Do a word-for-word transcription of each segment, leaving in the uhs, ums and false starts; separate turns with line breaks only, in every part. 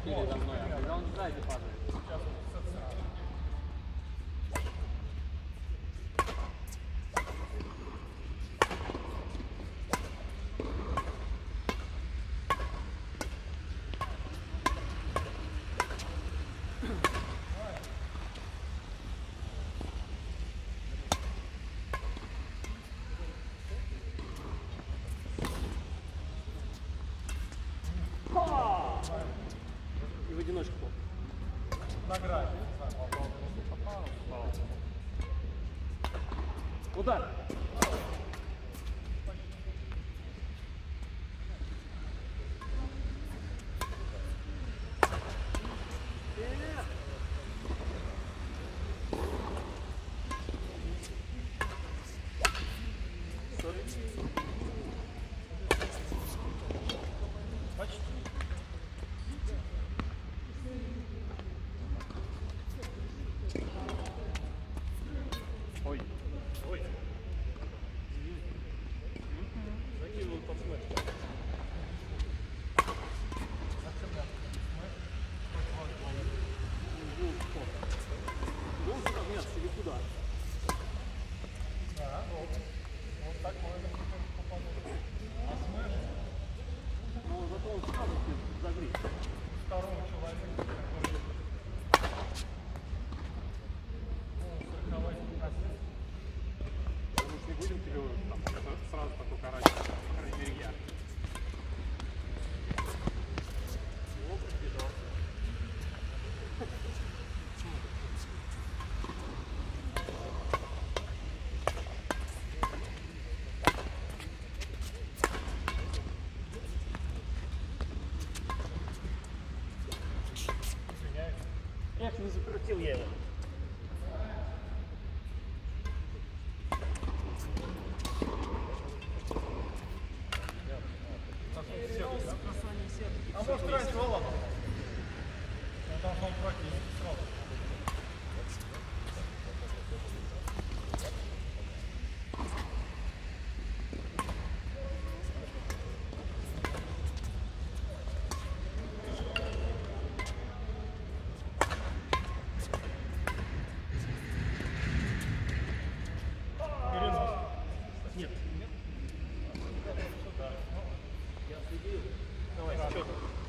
передо мной, а когда он сзади падает.
Сейчас он с этой стороны.
И в одиночку.
На грани. Не знаю, попал, не попал.
Удар. Ой. Ой. Закинул под смерть. Гол сюда, нет, или куда?
Да, гол. Вот так можно попадать. А смеш?
Ну, зато он сразу загрит.
Второго человека, который... Ну, сороковать кассы.
Мы же не будем тебе там, сразу такой карать, по крайней мере, я. Его прибежал. Эх, не закрутил я его.
А может раньше Володя? Он должен пройти сразу.
Нет. Я следил. Давай, что?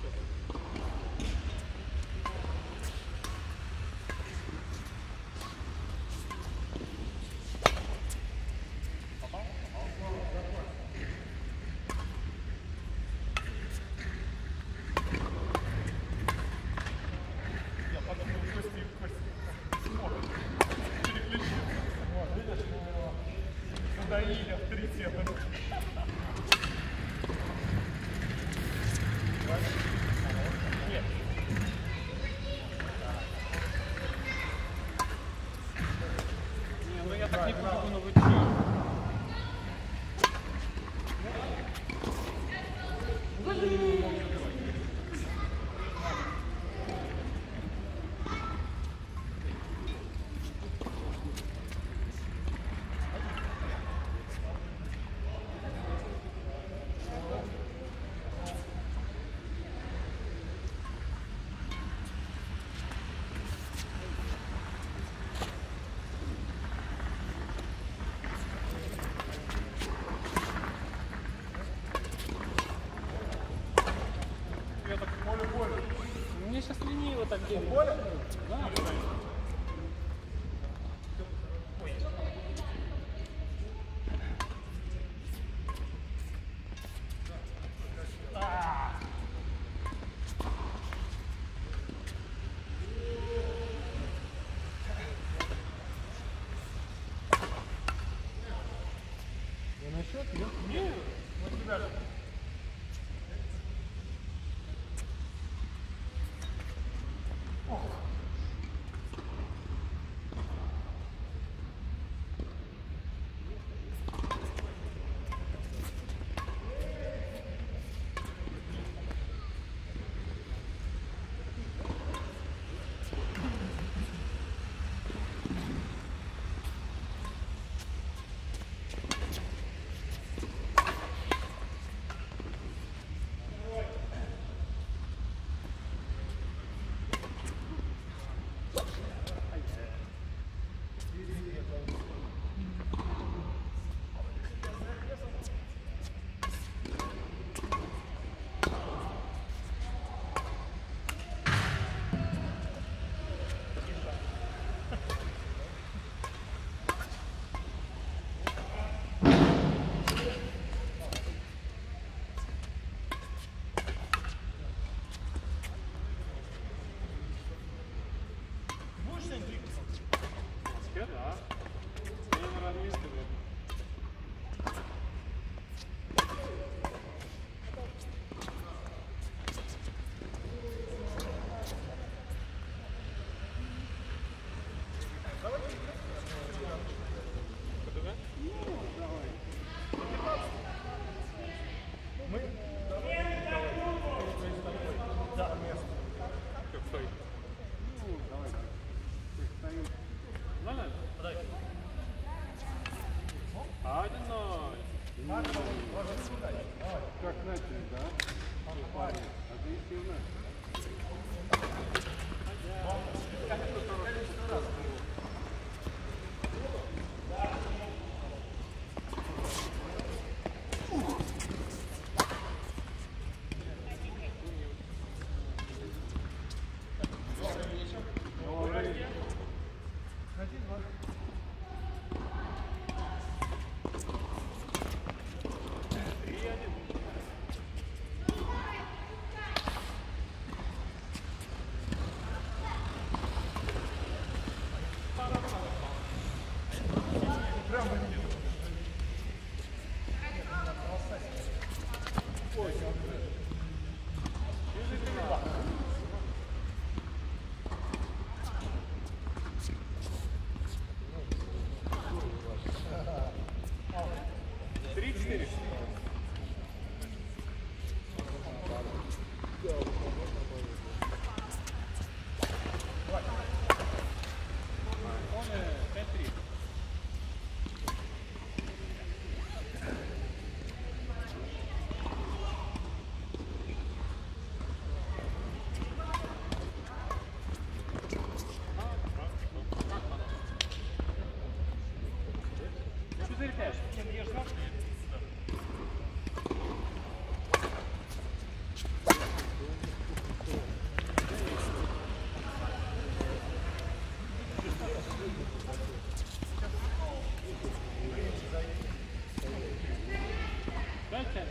Я подумал, Кости, Кости. Смотрит. Переключился. Вот, видишь, мы его задоили авторитетом.
Нет. Не, ну я так не буду, но вы
Я так поле-поле.
мне сейчас лениво так делать.
Поле?
Да.
Не насчет? Нет? Нет. Вот тебя же.
Как начали, да? Объективно.
Три-четыре. пять-три. Четыре-пять. Я ждал, что пять-пять.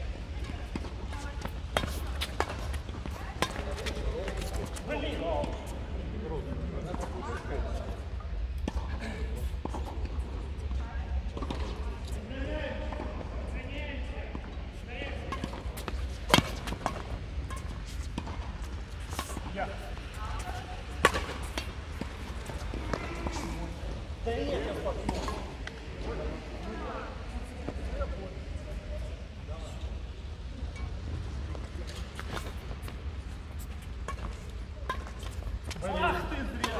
Ах ты зря!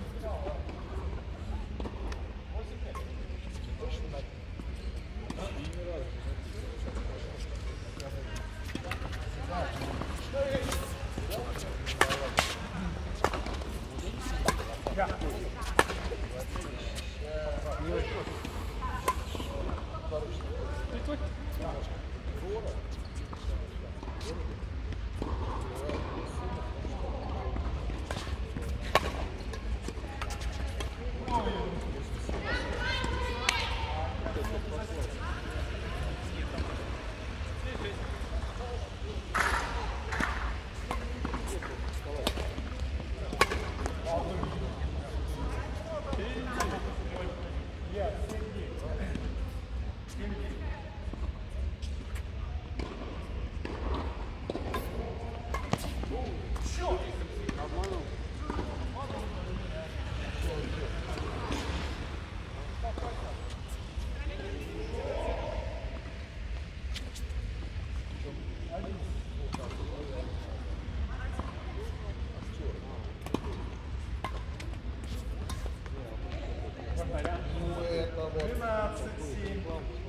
двенадцать семь.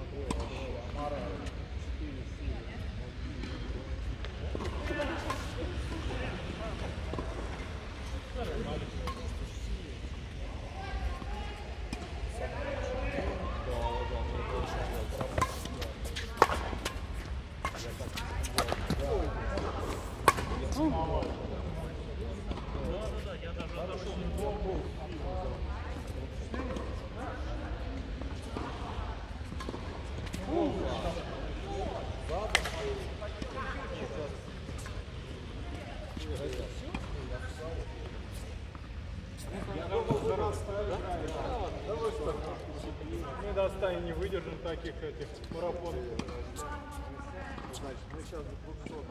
Мы до ста не выдержим таких этих марафонов.
Значит, мы сейчас до двухсот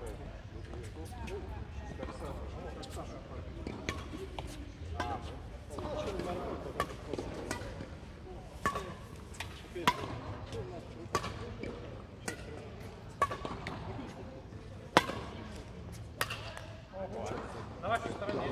На вашей стороне.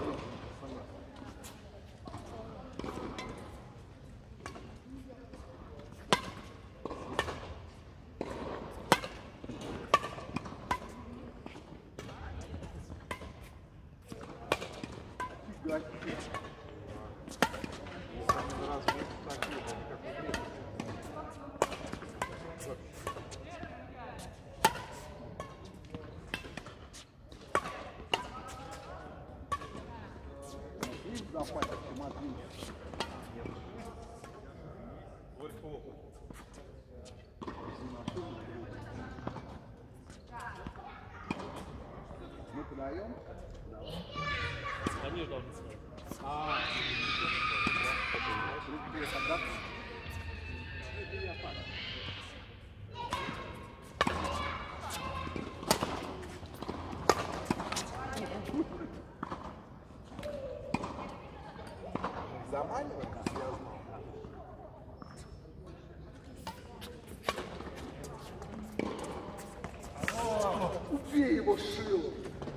Мы подаем?
Они же должны снять.
А, тогда... Заманиваем, я знал. Убей его шилом.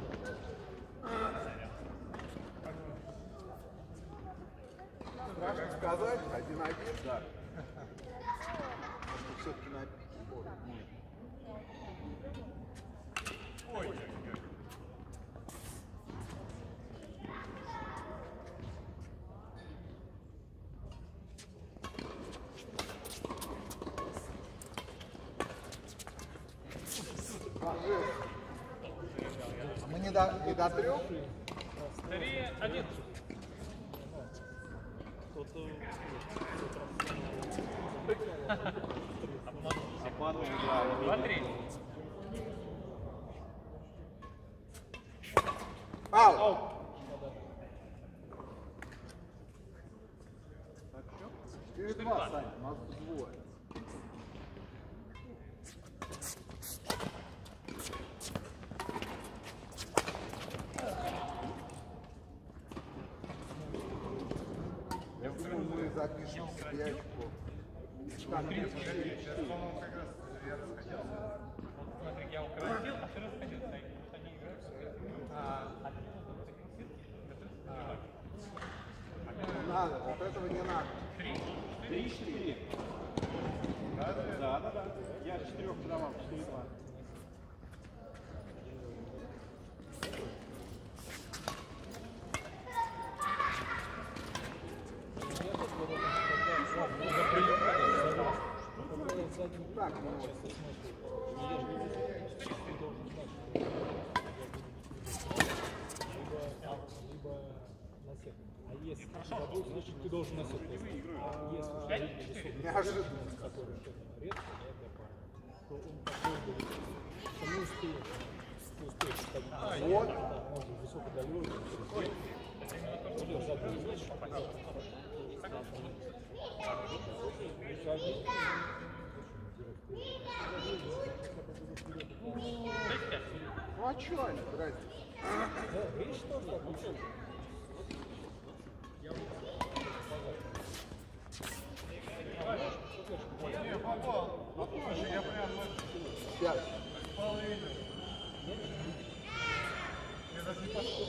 Страшно сказать, один-один, да. Все-таки на пике более.
Ой,
А мы не до, не до трех?
Скорее один. Кто-то...
Обманул, да.
Два-три.
Ау! Четыре два, Саня, у нас двое. Я думаю, мы запишем себе очко. Так,
сейчас, по-моему, как раз я расходился.
Вот смотри, я укоротил, а ты расходился. Вот они играют, а один
не надо, вот этого не надо.
три-четыре.
Да, да, да. Я четырех подавал, четыре два. Так, ну вот.
А если в любом случае ты должен носить, а если
Неожиданно.
который редко, то он такой не успеет, не успеет стать.
Вот.
Может высокодалёвый, или задний, знаешь,
Ну а чё они, разница?
видишь, тоже так учил.
Не, попал. Попозже, я прям
Пять.
половину. Я даже не пошел.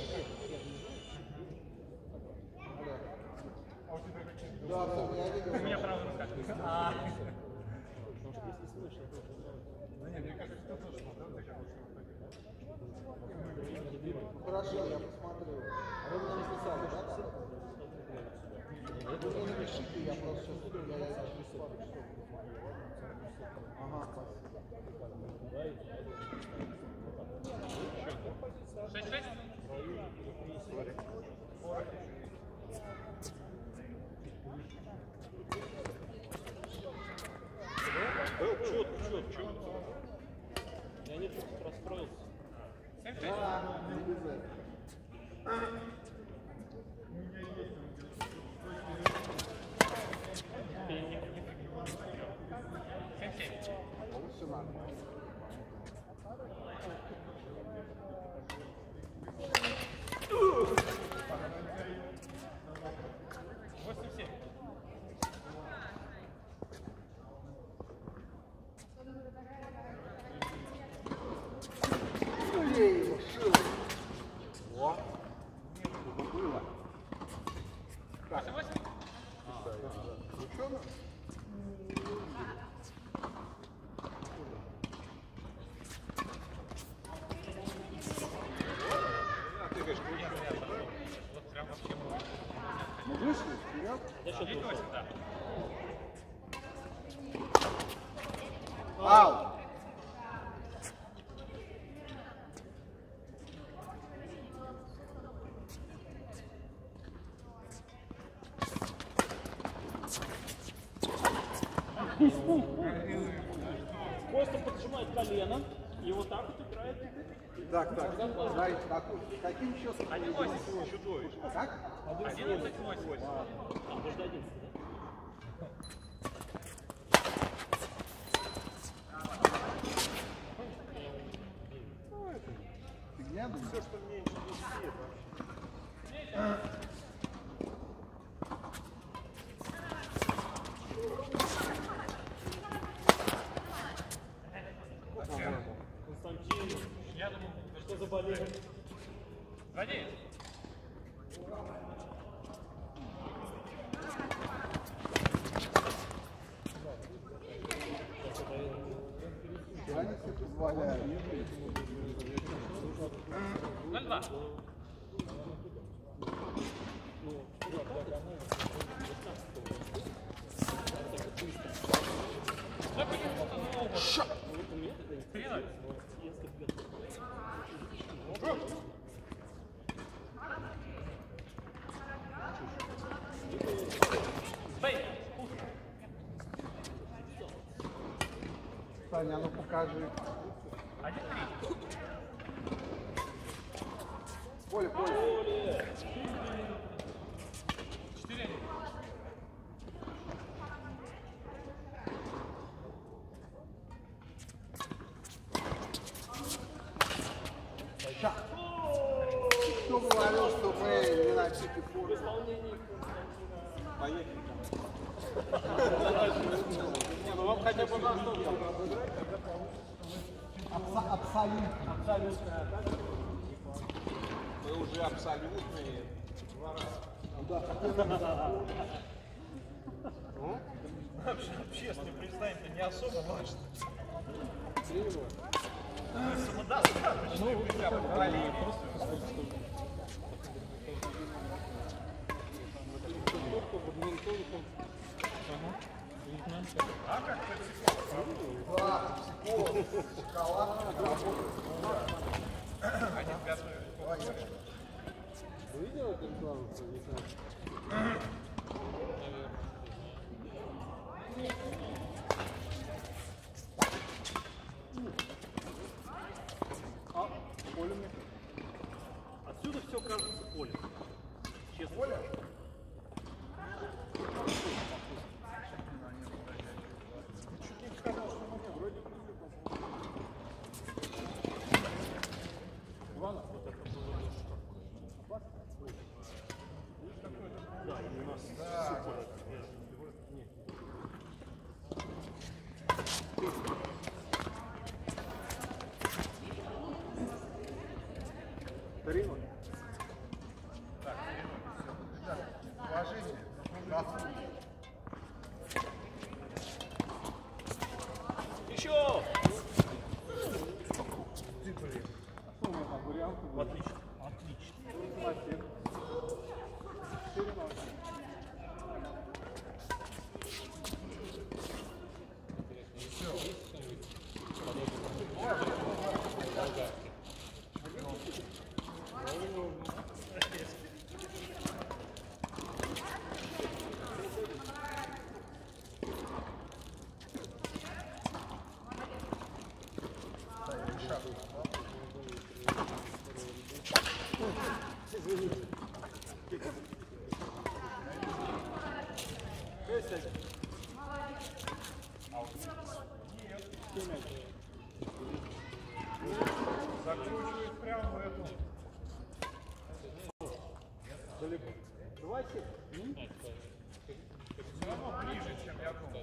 А у тебя какие-то...
Да, да, я видел.
У меня правая рука. А,
Да нет, мне кажется, что тоже смотрел, ты как лучше
Ну, хорошо, я посмотрю. А вы мне не писали, да? Вы мне напишите, я просто сейчас... Я, я, я Ага,
шесть-шесть.
Чёт, чёт, чёт. Я не просто расстроился.
да, не без этого.
Семь-семь.
А вот все нормально.
Восемь-семь.
Ну, я его шил. О, это было. Так,
Восемь-восемь.
ну что нам?
под коленом и вот так вот играет.
Так, так. Смотрите, каким счетом?
один восемь.
Чудовищ. Как?
одиннадцать восемь.
А, может одиннадцать, да?
Фигня, блин.
Все, что меньше десяти, вообще.
Константин,
Я думаю,
что заболел?
Вадим.
Я не себе позволяю.
ноль два. три ноль. Бей.
Саня, ну покажи.
один три.
Поле, поле.
четыре один.
Ща. Кто говорил, что мы не на пике формы? Поехали. Не, ну вам хотя бы на стол абсолютно. Абсолютно. Мы уже абсолютные. Два раза.
Общественный представитель не особо важно. А как
Вы видели эту рекламу? А, поле мне.
Отсюда все кажется полем. Честно.
Поле?
Ивана, вот это было да, и у нас супер.
Тарину?
Положение. На фут.
Еще!
Ты, блин. Что у меня там варианты были?
Отлично. Отлично.
Молодец. Четыре ноль.
Закручивает прямо в эту.
Далеко. Давайте.
Все равно ближе, чем я думал.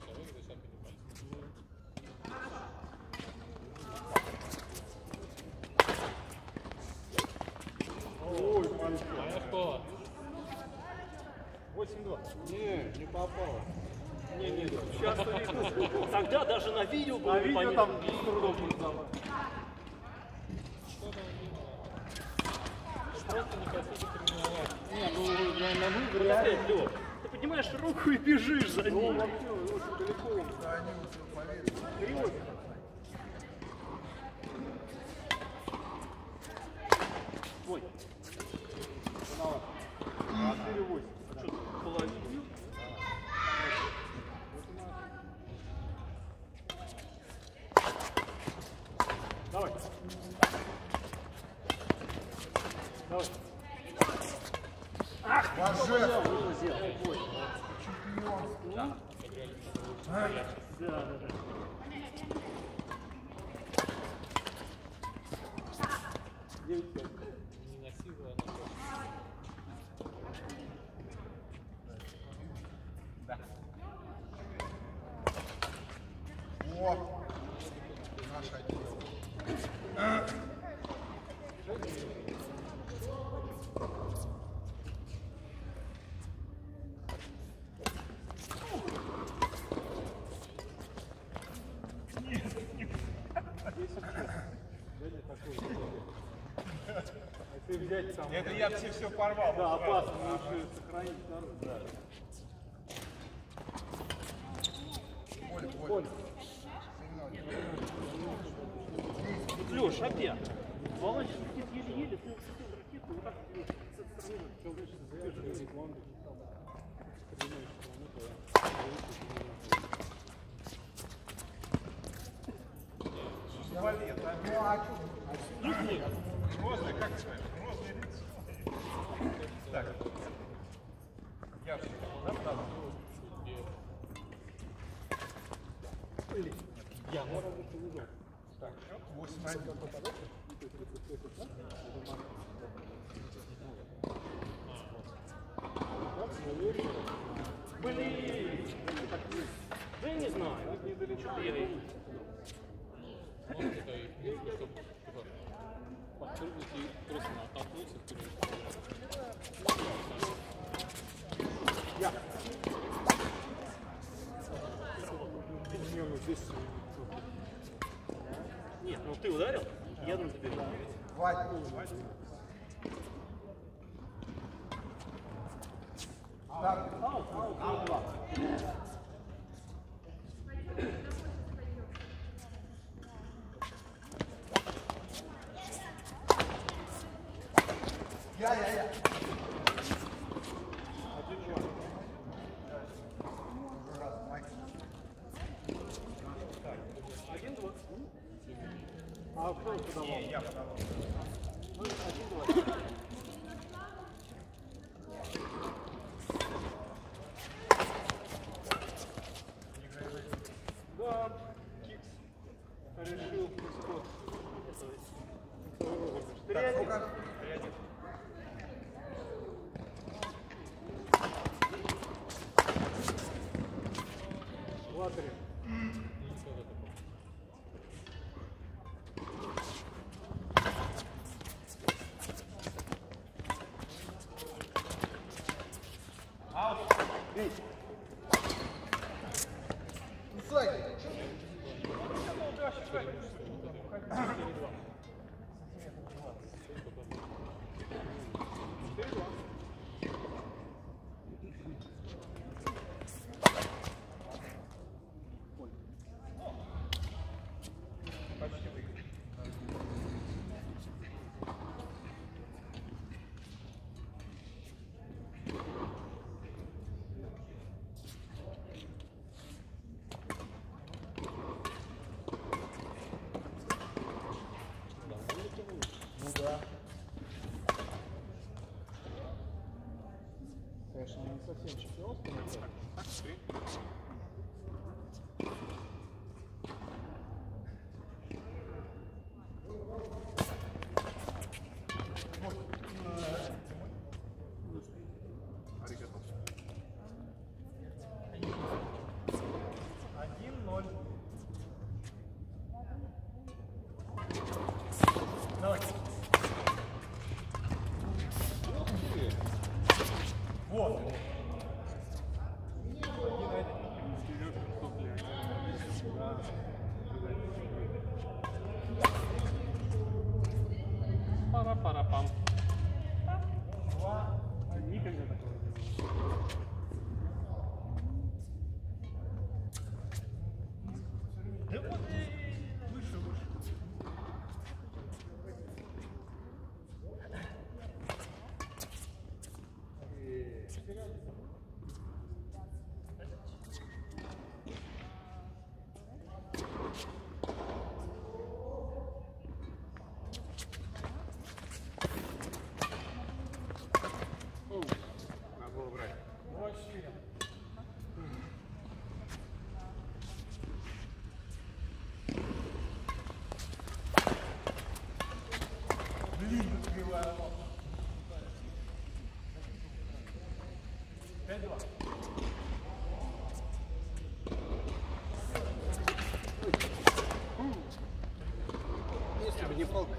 Ой, мальчик.
восемь-два.
Не, не попало.
Не, не, сейчас видно. Тогда даже на видео было
А видео
непонятно.
там с трудом узнавать.
Просто не хотите тренировать.
Не, ну на, на выигрыш
Вот
реально.
опять, Лёв, ты поднимаешь руку и бежишь за
Ну,
ним.
вообще, очень далеко он.
Да, они уже поверили.
Перевод.
Ой,
Виноват. четыре восемь.
а что, половину бил?
Боже!
Не насиловано.
О! Наше дело.
Ты взять там.
Это я все все порвал.
Да, опасно, но еще сохранить надо. Да.
Поле, поле.
Леш, опять. Володя летит еле-еле, ты уцепил ракету, вот так с этой стороны, что дальше задерживает.
Балет, а?
Ну а что?
Грозный, как сказать? Грозный лицо. Так. Я все да,
Я, ну, разве что не знаю.
так, восемь один.
Блин! Да я не знаю. Четыре.
Может, это и не способ типа, подпрыгнуть и просто оттолкнуться вперед.
Я. Нет, ну ты ударил, я на заберу.
Хватит. Так.
Аут, аут, аут, два.
Я, я, я.
Один, два. А кто подавал?
Не, я подавал.
Ну, один, два. Да, Кикс решил исход.
Так, сколько?
Два-три.
Кусай. Ну да. Конечно, не совсем чемпионство, но
Так, три. Аригато.
Один, ноль. Давай. Вот. Блин, открываю лоб. пять два.
Если бы не палка.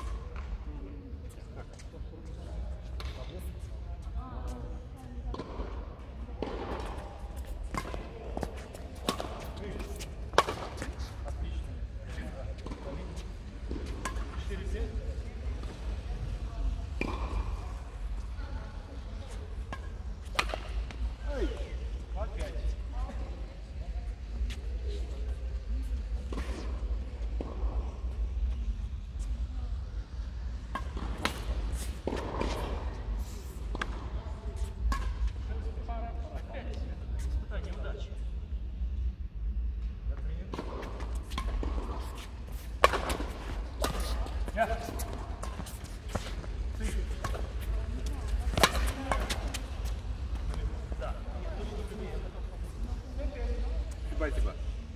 Спасибо.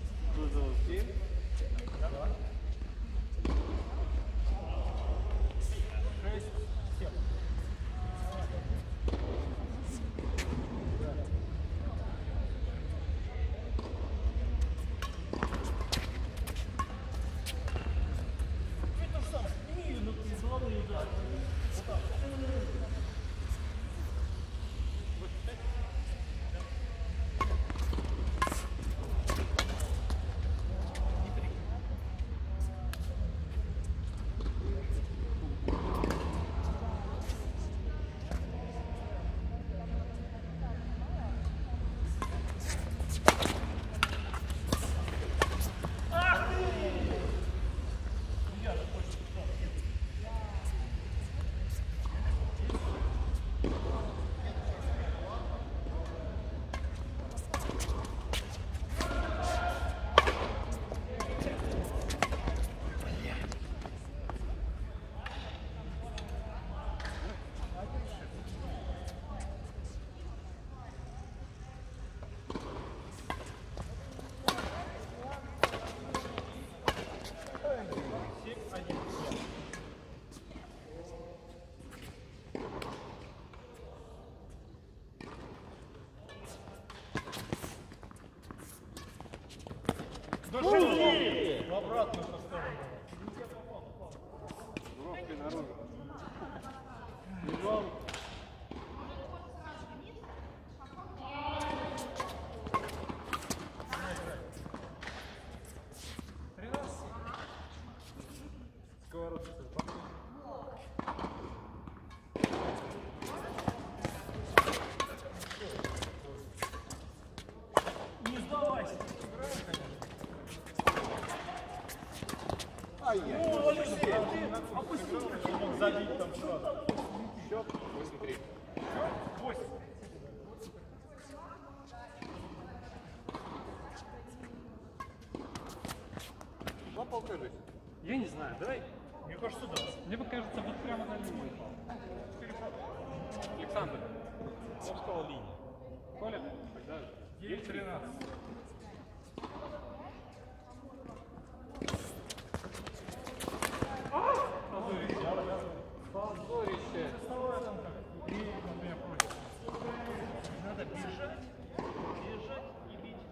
В обратную сторону.
Бровкой наружу.
Не сдавайся.
Ай-яй.
О, Алексей, ты опусти, чтобы мог забить там сразу.
Счет восемь три.
восемь.
Два полка же.
Я не знаю, давай.
Мне кажется, да.
Мне покажется, вот прямо на линии.
Александр.
Я сказал линия.
Коля? Тогда
девять тринадцать.
позорище.
Надо бежать, бежать и бить.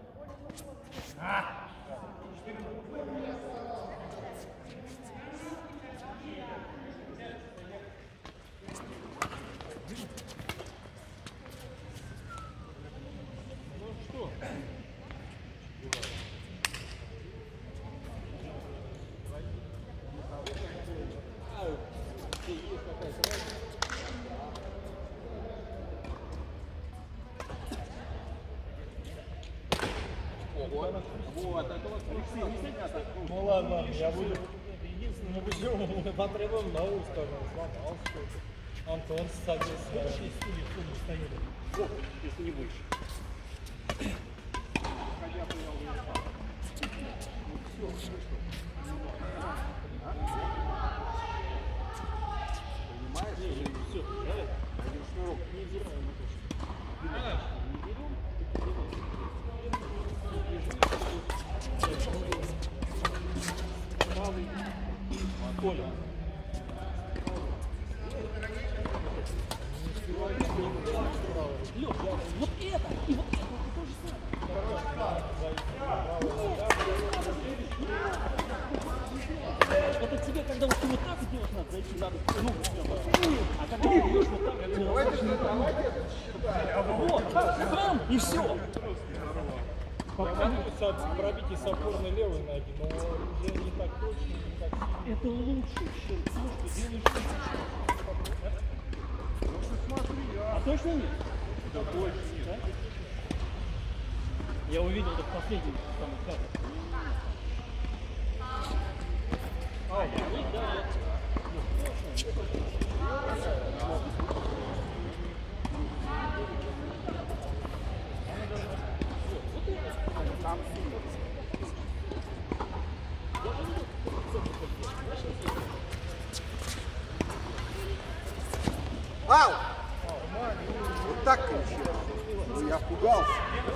Вот, вот, это вот
Ну ладно, ладно, я буду. Ну почему? Мы потребуем новую, скажем, сломался. Антон садится. Следующий студии в клубе стоит.
вот, если не больше. Хотя бы я уже стал. Ну все, слышно. Понимаешь? Не, не, все, давай. Один шнурок. Не взираем на точку. Не берем, правый. Коля.
Лёш, вот это и вот это то же самое. Это тебе, когда вот ты вот так делаешь, надо зайти, надо, ну, а когда ты идешь вот так, как вот, сам, и все. Попробуйте пробить и с опорной левой ноги, но уже не так точно, не так сильно.
Это лучше, чем то, что делаешь ты. А точно нет?
Да больше нет.
Да? Я увидел это в последнем там кадре. А, да, да.
Ау! Вот так кричал. Ну, я пугался.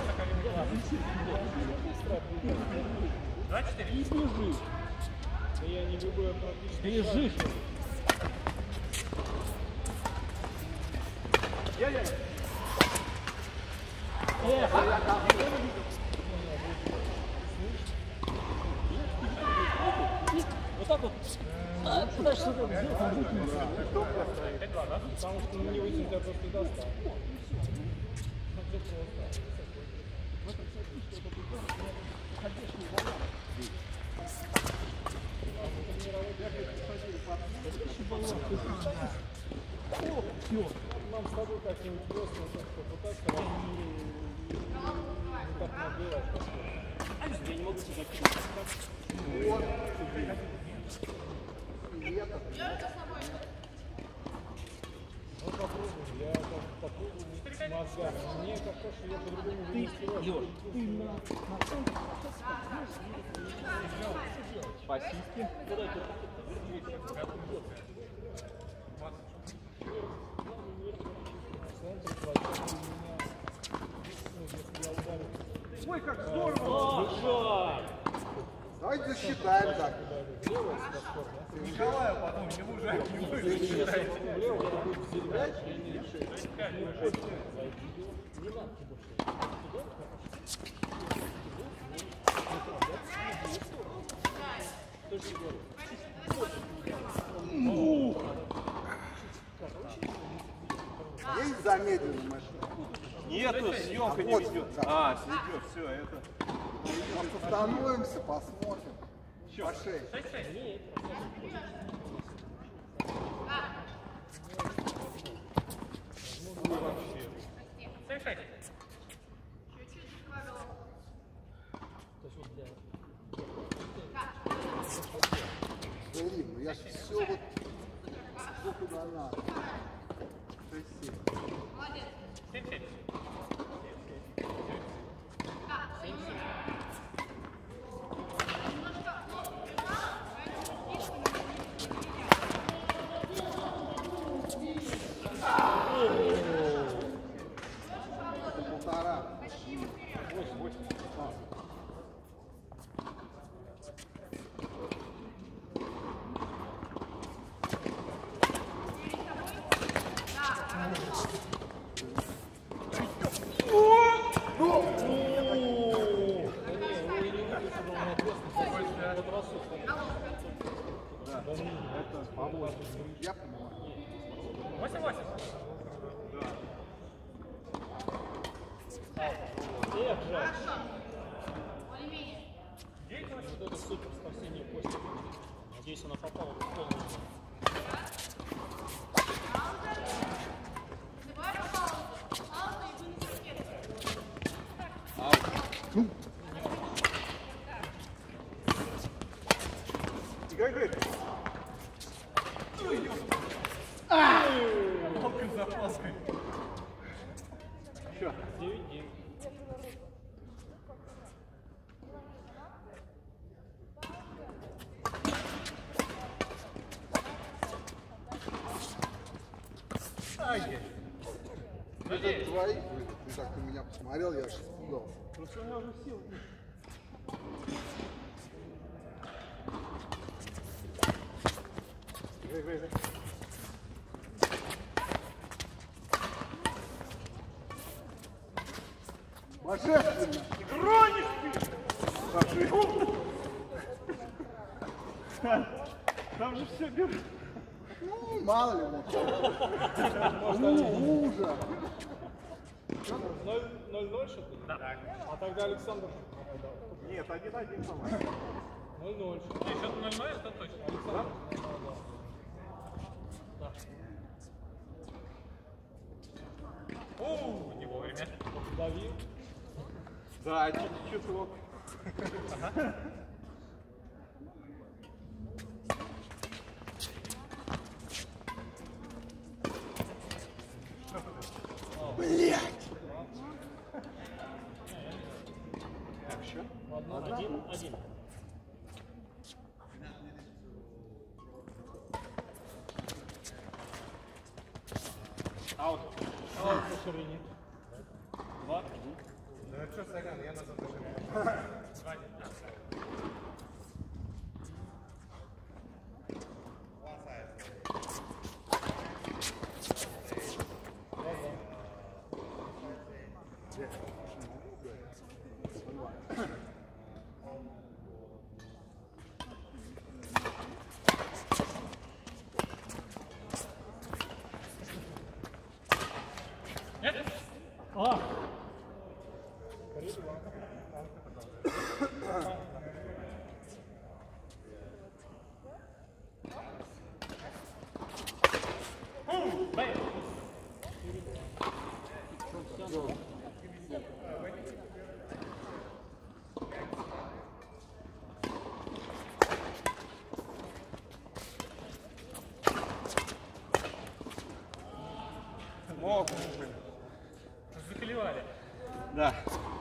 И снижи.
Да я не люблю я практически.
Снижи. Вот так вот. А, куда что там сделать?
Потому что не очень тебя просто достал. Нам с тобой как-нибудь просто попытаться как набивать.
Я не могу тебя закинуть.
Ну попробуем, я так попробую мозгами. Мне как то, что я по-другому не мастеров.
Лёш, ты на центр.
По-сиськи.
Куда ты?
Центр площадки у меня, ну, если я ударю.
Ой, как здорово!
О, жаль.
Давайте засчитаем так.
Левая скоростная.
Николаю потом не лужать, не будет.
Влево будет зеленать.
Есть замедленная машина?
Нету, съемка не
Вот,
ведет.
да.
А, ведет, все, это.
Остановимся, посмотрим. По шее.
Совершайте.
Блин, ну я же все вот сколько куда надо. шесть семь.
Семь-семь.
Полтора. Я понимаю.
Восемь-восемь.
Эх, жаль. Вот это супер спасение после. Надеюсь, она попала в полную.
Играй, играй. Палка за палкой. Еще.
девять-девять.
Это твои. Ты так на меня посмотрел, я аж испугался.
Просто у меня уже сил.
Играй, играй, играй.
Божественно!
Гронишь ты! Там же все берут.
Ну, мало ли, ну, ужас.
ноль ноль что-то? Да. А тогда Александр.
Нет, один-один, по-моему.
ноль ноль.
Еще ноль ноль, это точно.
Да? Да.
Оу, не вовремя.
Дави.
Да, чуть-чуть лоб.
Блять!
Так, еще?
Один, один.
Аут.
Аут по ширине. Два.
Ну что, сорян, я назад даже.
А!
Мог.
Заколевали.
Да.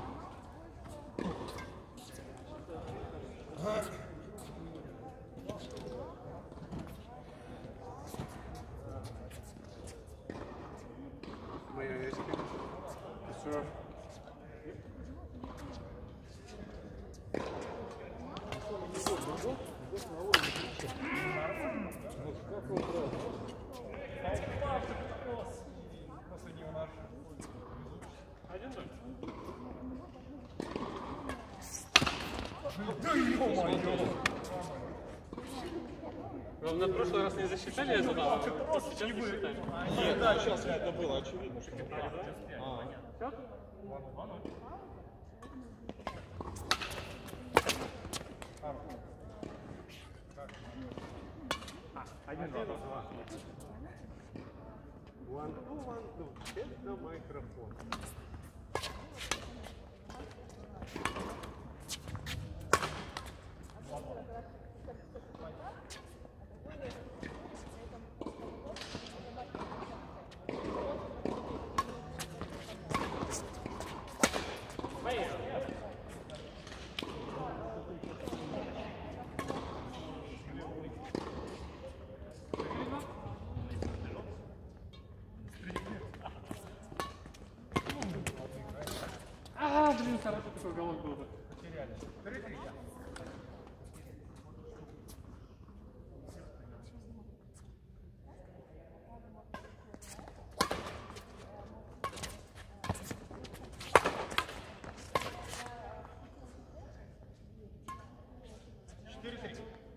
Мои яички. Все.
Вам на прошлый раз не засчитали это, да? А сейчас не засчитали.
Нет, да, сейчас это было очевидно, что
А, все?
Один, два, два. One, two, one, two. Это микрофон.
А, блин, хороший такой голос был бы. четыре-три.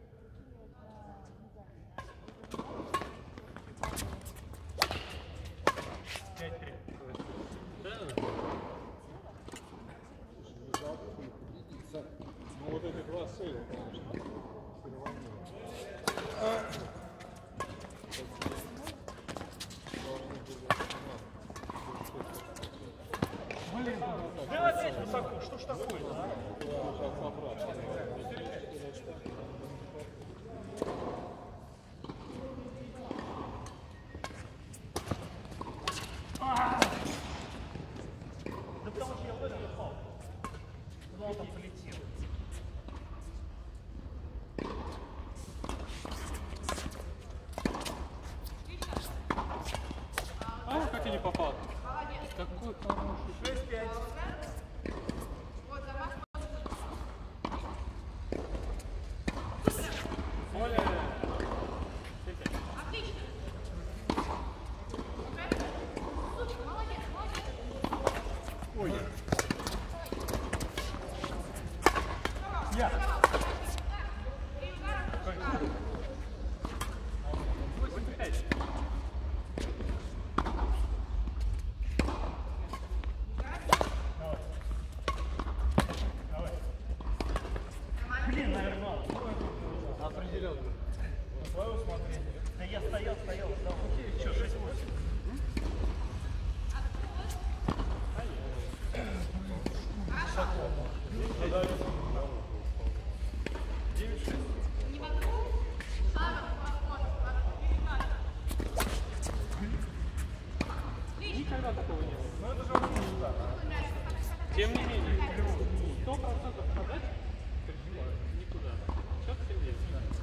пять-три.
Ну вот эти два сейва, конечно.
Блин, да опять высоко, что ж такое? Да потому что я в этом упал. Куда он там полетел? А, как я не попал? Какой хороший. шесть-пять. Оля.
Ой.
На твое усмотрение. Да я стоял, стоял. Да, окей, что, шесть восемь? девять шесть.
Никогда такого не было.
Ну это же вообще не так.
Тем не менее, сто процентов подать никуда. Счет семь девять.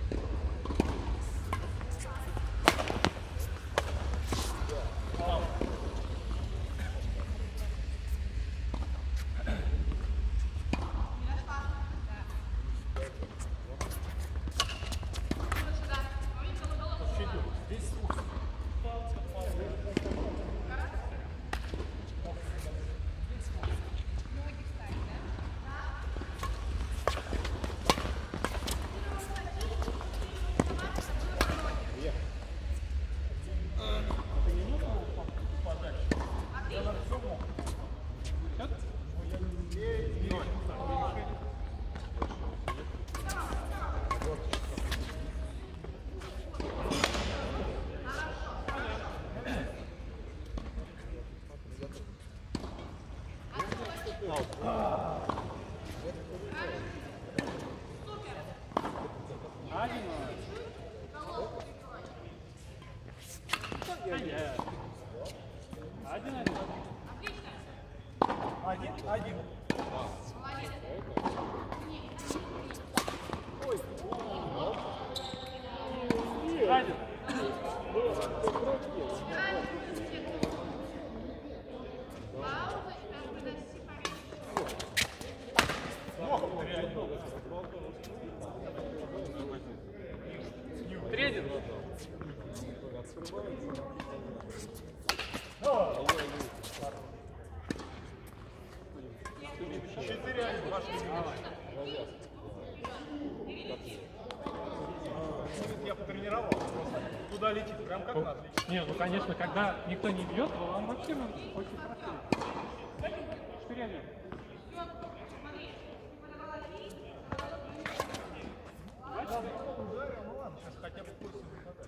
Один, один.
Один, один.
Один. Три один.
Четыре один. Ваш я потренировал. Куда летит? Прям как надо летит.
Не, ну конечно, когда никто не бьет, то вам вообще очень хорошо. Четыре один.
Ударил, ну ладно, сейчас хотя бы курс не хватает.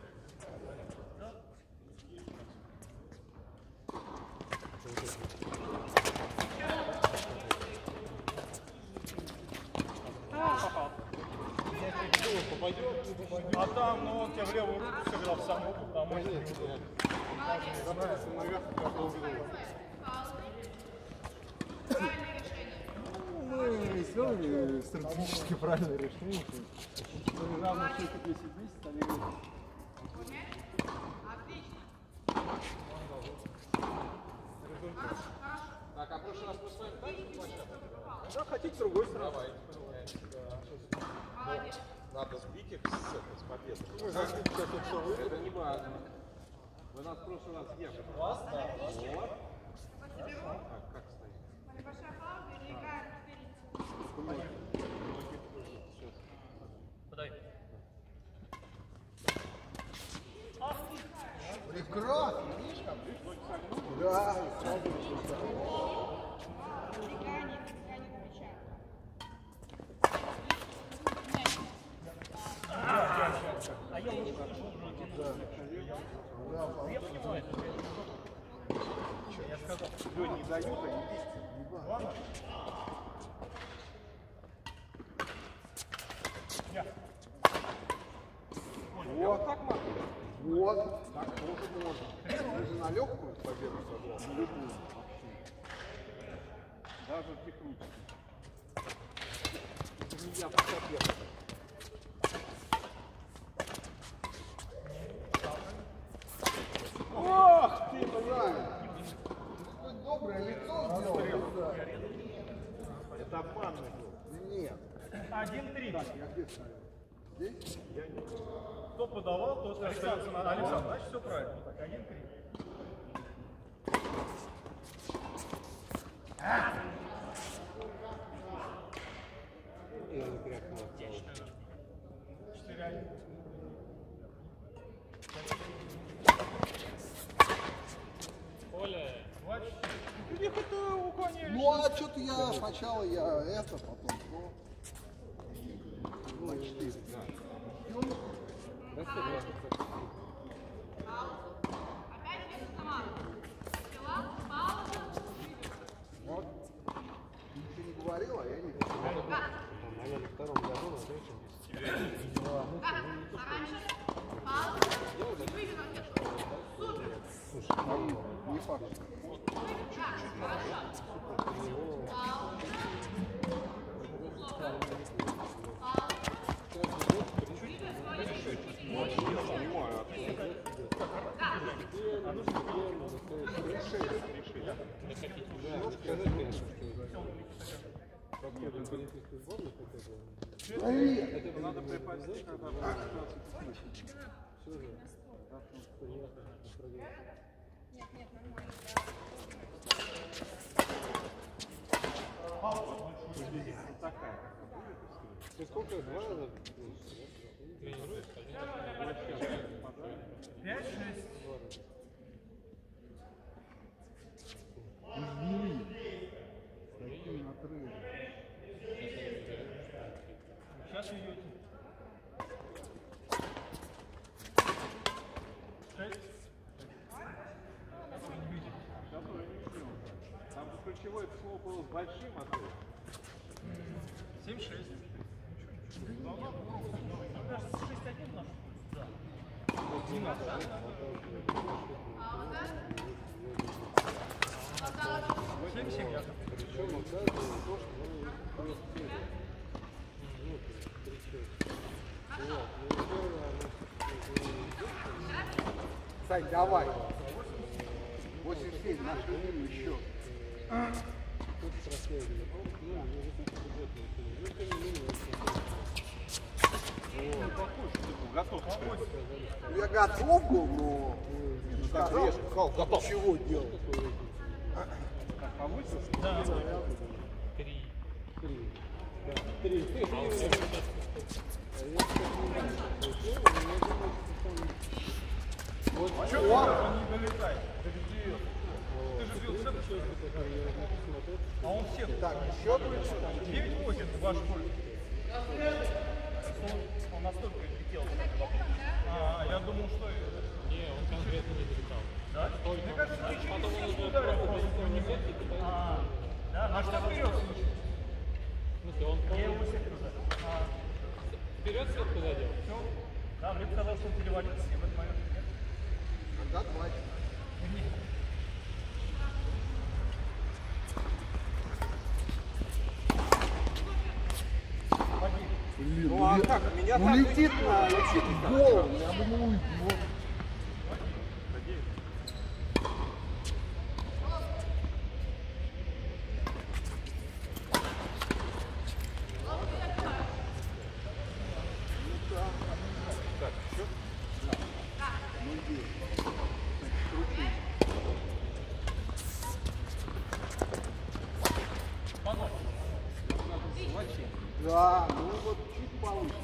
А там, ну он тебя в левую руку сыграл, в саму руку, там можно не удобно.
Мы сделали стратегически правильное решение. Равно все это десять месяцев, они говорят.
Так, а в прошлый раз мы с вами так же площадку?
Да, хотите другой сразу.
Давай. Надо сбить их с, с победой. Это не важно. Вы нас в прошлый раз ехали.
Вас, да.
Вот. Хорошо. Так, как стоит?
Подай.
Прекрасно, видишь, как? Да, и сразу.
А я уже я понимаю. Я сказал, что не дают, а не действуют. Ладно. Я.
Вот так можно. Вот, так тоже можно. Ты же на легкую победу согласен, на любую вообще. Даже технически. Это не я соперник. Ох ты, блин! Доброе лицо сделал.
Это обманный был.
Нет.
Один-три.
Так, я где ставил? Здесь?
Я не... Кто подавал, тот остается на Александр. Значит, все правильно. Так, один-три. Четыре один.
Оля.
Где это уклонение?
Ну а что-то я сначала я это, потом то. На четыре. Вот. Ничего не говорила, а я не говорил.
Наверное, на втором году на третьем.
Слушай, там не факт.
Надо припасти, когда
Нет, нет, нормально.
Ты сколько? Два раза?
пять шесть.
Такие отрывы.
Сейчас идете. Шесть. Сейчас уже не ждем. Там же ключевое слово было с большим отрывом. семь шесть. шесть один наш. Да. семь семь.
Причем оказывается то, что он просто сильный. Ну,
Сань, давай. восемь семь, наш любимый счет.
тут проследовали. Ну, не высоко бюджетные фильмы, но тем не менее
Ну, я готов был, но не сказал, готов. Чего делать?
Да.
Три. Три. Да, три. А я как не знаю, что случилось, но я думаю, что там... Вот
А что он не долетает? Ты где ее? Ты же бил всех. А он всех.
Так, счет
девять восемь ваш пульт. Он настолько летел. А, я думал, что...
Не, он конкретно не долетал.
Да? Мне кажется, ты чуть
Потом он
не
уже
ударил
просто
просто по нему. А, да? А что вперед?
В смысле, он
Я его
вперед
сетку задел. А,
сетку задел?
все. Да, мне показалось, что он перевалился, и в этот момент нет.
Тогда хватит. Блин, ну а как? Меня ну летит на летит в голову. Я думал, уйдет. Да, ну вот чуть получится.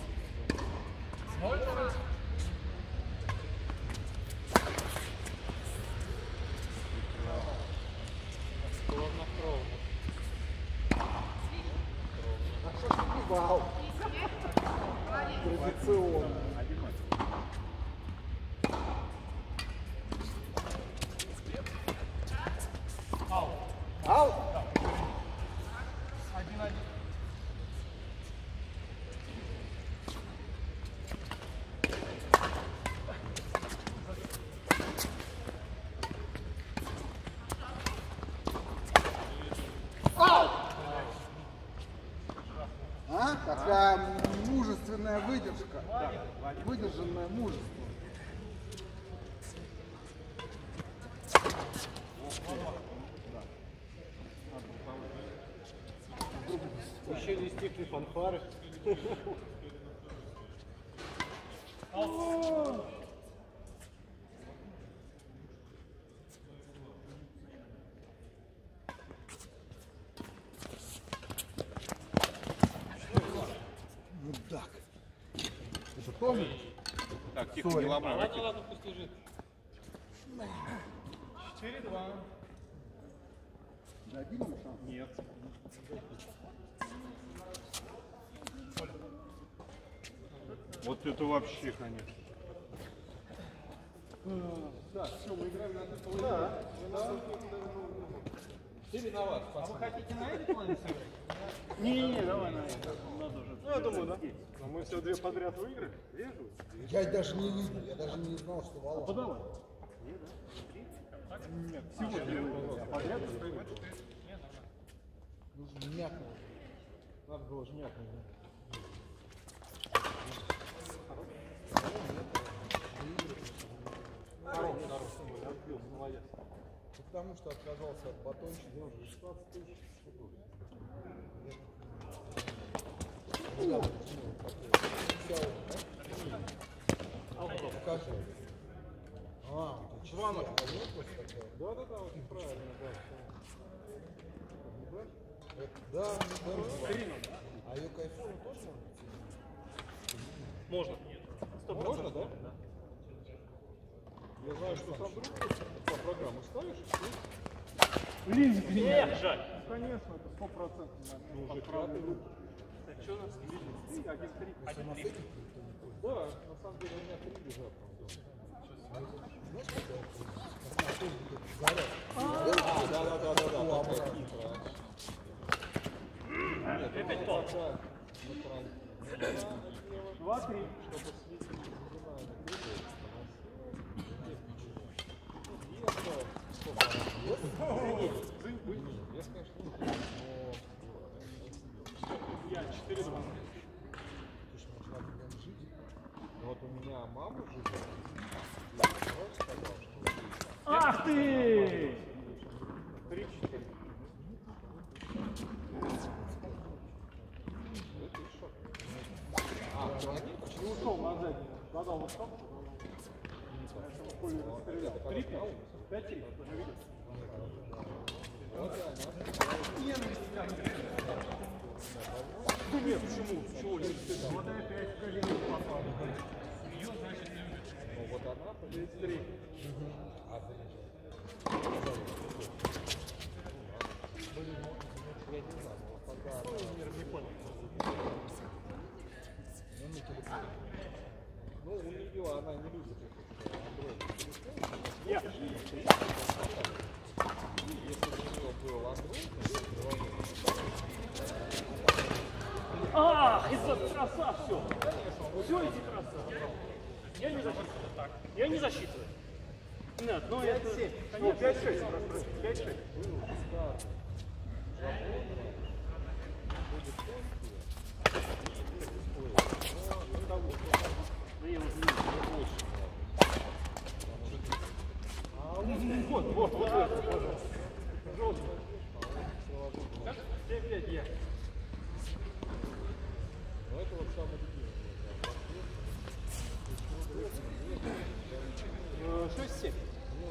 Хладнокровно.
А что ж ты бал? Традиционно. Ау?
Один-один.
А? Такая мужественная выдержка. Выдержанное мужество.
еще не стихли фанфары.
Мудак. Это Томми?
Так, тихо, не ломай.
Ладно, ладно, пусть лежит.
четыре-два.
Дадим ему шанс?
Нет. Вот это вообще, конечно.
Да, все, мы играем на одной половине. Да, да. Ты виноват.
А вы хотите на этой плане сыграть?
Не-не-не, давай на это. Надо уже.
Ну, я думаю, да. Но мы все две подряд выиграли. Вижу.
Я даже не видел, я даже не знал, что Вала.
Подавай.
Нет, сегодня подряд выиграли.
Нужно мякнуть.
Надо было же мякнуть. Хорош, хорош. Отбил, молодец.
Потому что отказался от батончика.
шестнадцать тысяч.
Покажи. А, ты чего?
Да, да, да, очень правильно, да.
Да, здорово. А ее кайфово тоже можно?
Можно.
Можно, да? Я знаю, что сам друг по программу ставишь.
Блин, блин.
Эх, жаль.
Конечно, это сто процентов. Ну, уже пятый рук.
Так, что у нас?
Один три.
Один три.
Да, на самом деле у меня три лежат. А, да, да, да, да, да, такая хитрая. Нет,
Опять
ну,
пол.
да, неправильно.
Два, три.
Чтобы светить маргинально двигается. Вес, конечно, не но...
Я четыре два.
Вот у меня мама живет.
Ах ты!
три-четыре. А,
Не ушел на задний. Задал вот там. Три, пять, три.
Да нет, почему? Чего не стыдно?
Вот опять в колено попал.
Ну вот она, тридцать три. Я не знаю, но пока она...
Не понял.
Ну, у нее она не любит этот Android.
Я.
Если бы у нее был Android,
Ах, из-за троса все. Все из-за троса. Я не засчитываю. Я не засчитываю. Нет, ну это...
ну, пять-шесть, пять-шесть.
Да я вот не
Вот, вот, вот это, пожалуйста. Желтый.
семь пять я.
Ну, это вот самый любимый.
шесть семь.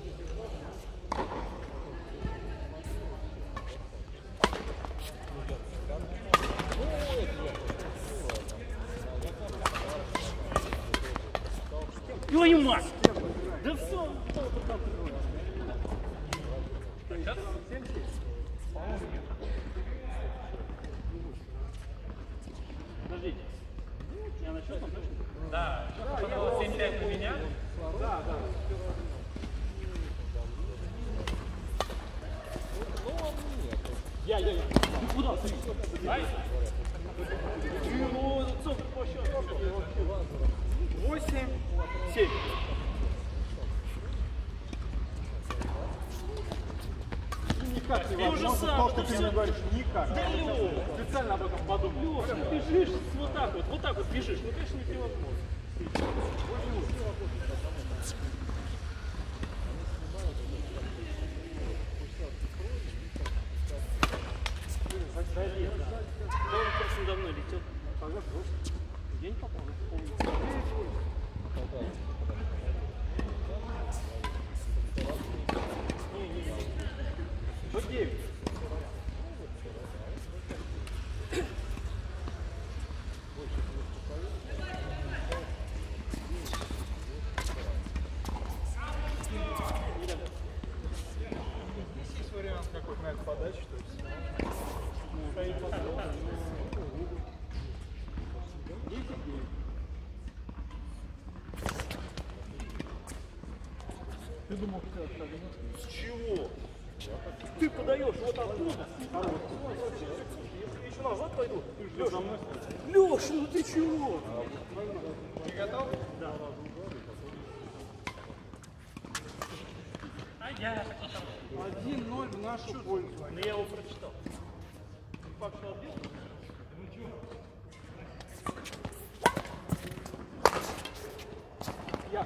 Твою мать! Да все, кто тут там придумал? Сейчас? семь семь? Подождите. Я на счет, точно? Да. семь пять на меня?
Да, да.
Я, я, я. Ты куда? Ты? Ай? Ну, центр по счету. восемь семь.
Никак не
Ты уже
возможно
сам,
то, что
ты
ты
всё-
мне говоришь. Никак.
Да, Лёш.
Специально об этом подумал.
Лёша, ты бежишь вот так вот, вот так вот бежишь. Ну, конечно, невозможно. Заходи. Да он просто надо мной летел. День попал, помню.
До девять.
Ты думал, с чего? Ты подаешь вот оттуда. Если я еще назад пойду, Леша, Леша, ну ты чего?
Ты готов?
Да. А я
один ноль в нашу пользу.
Но я его прочитал. Факт, что отбил? Я.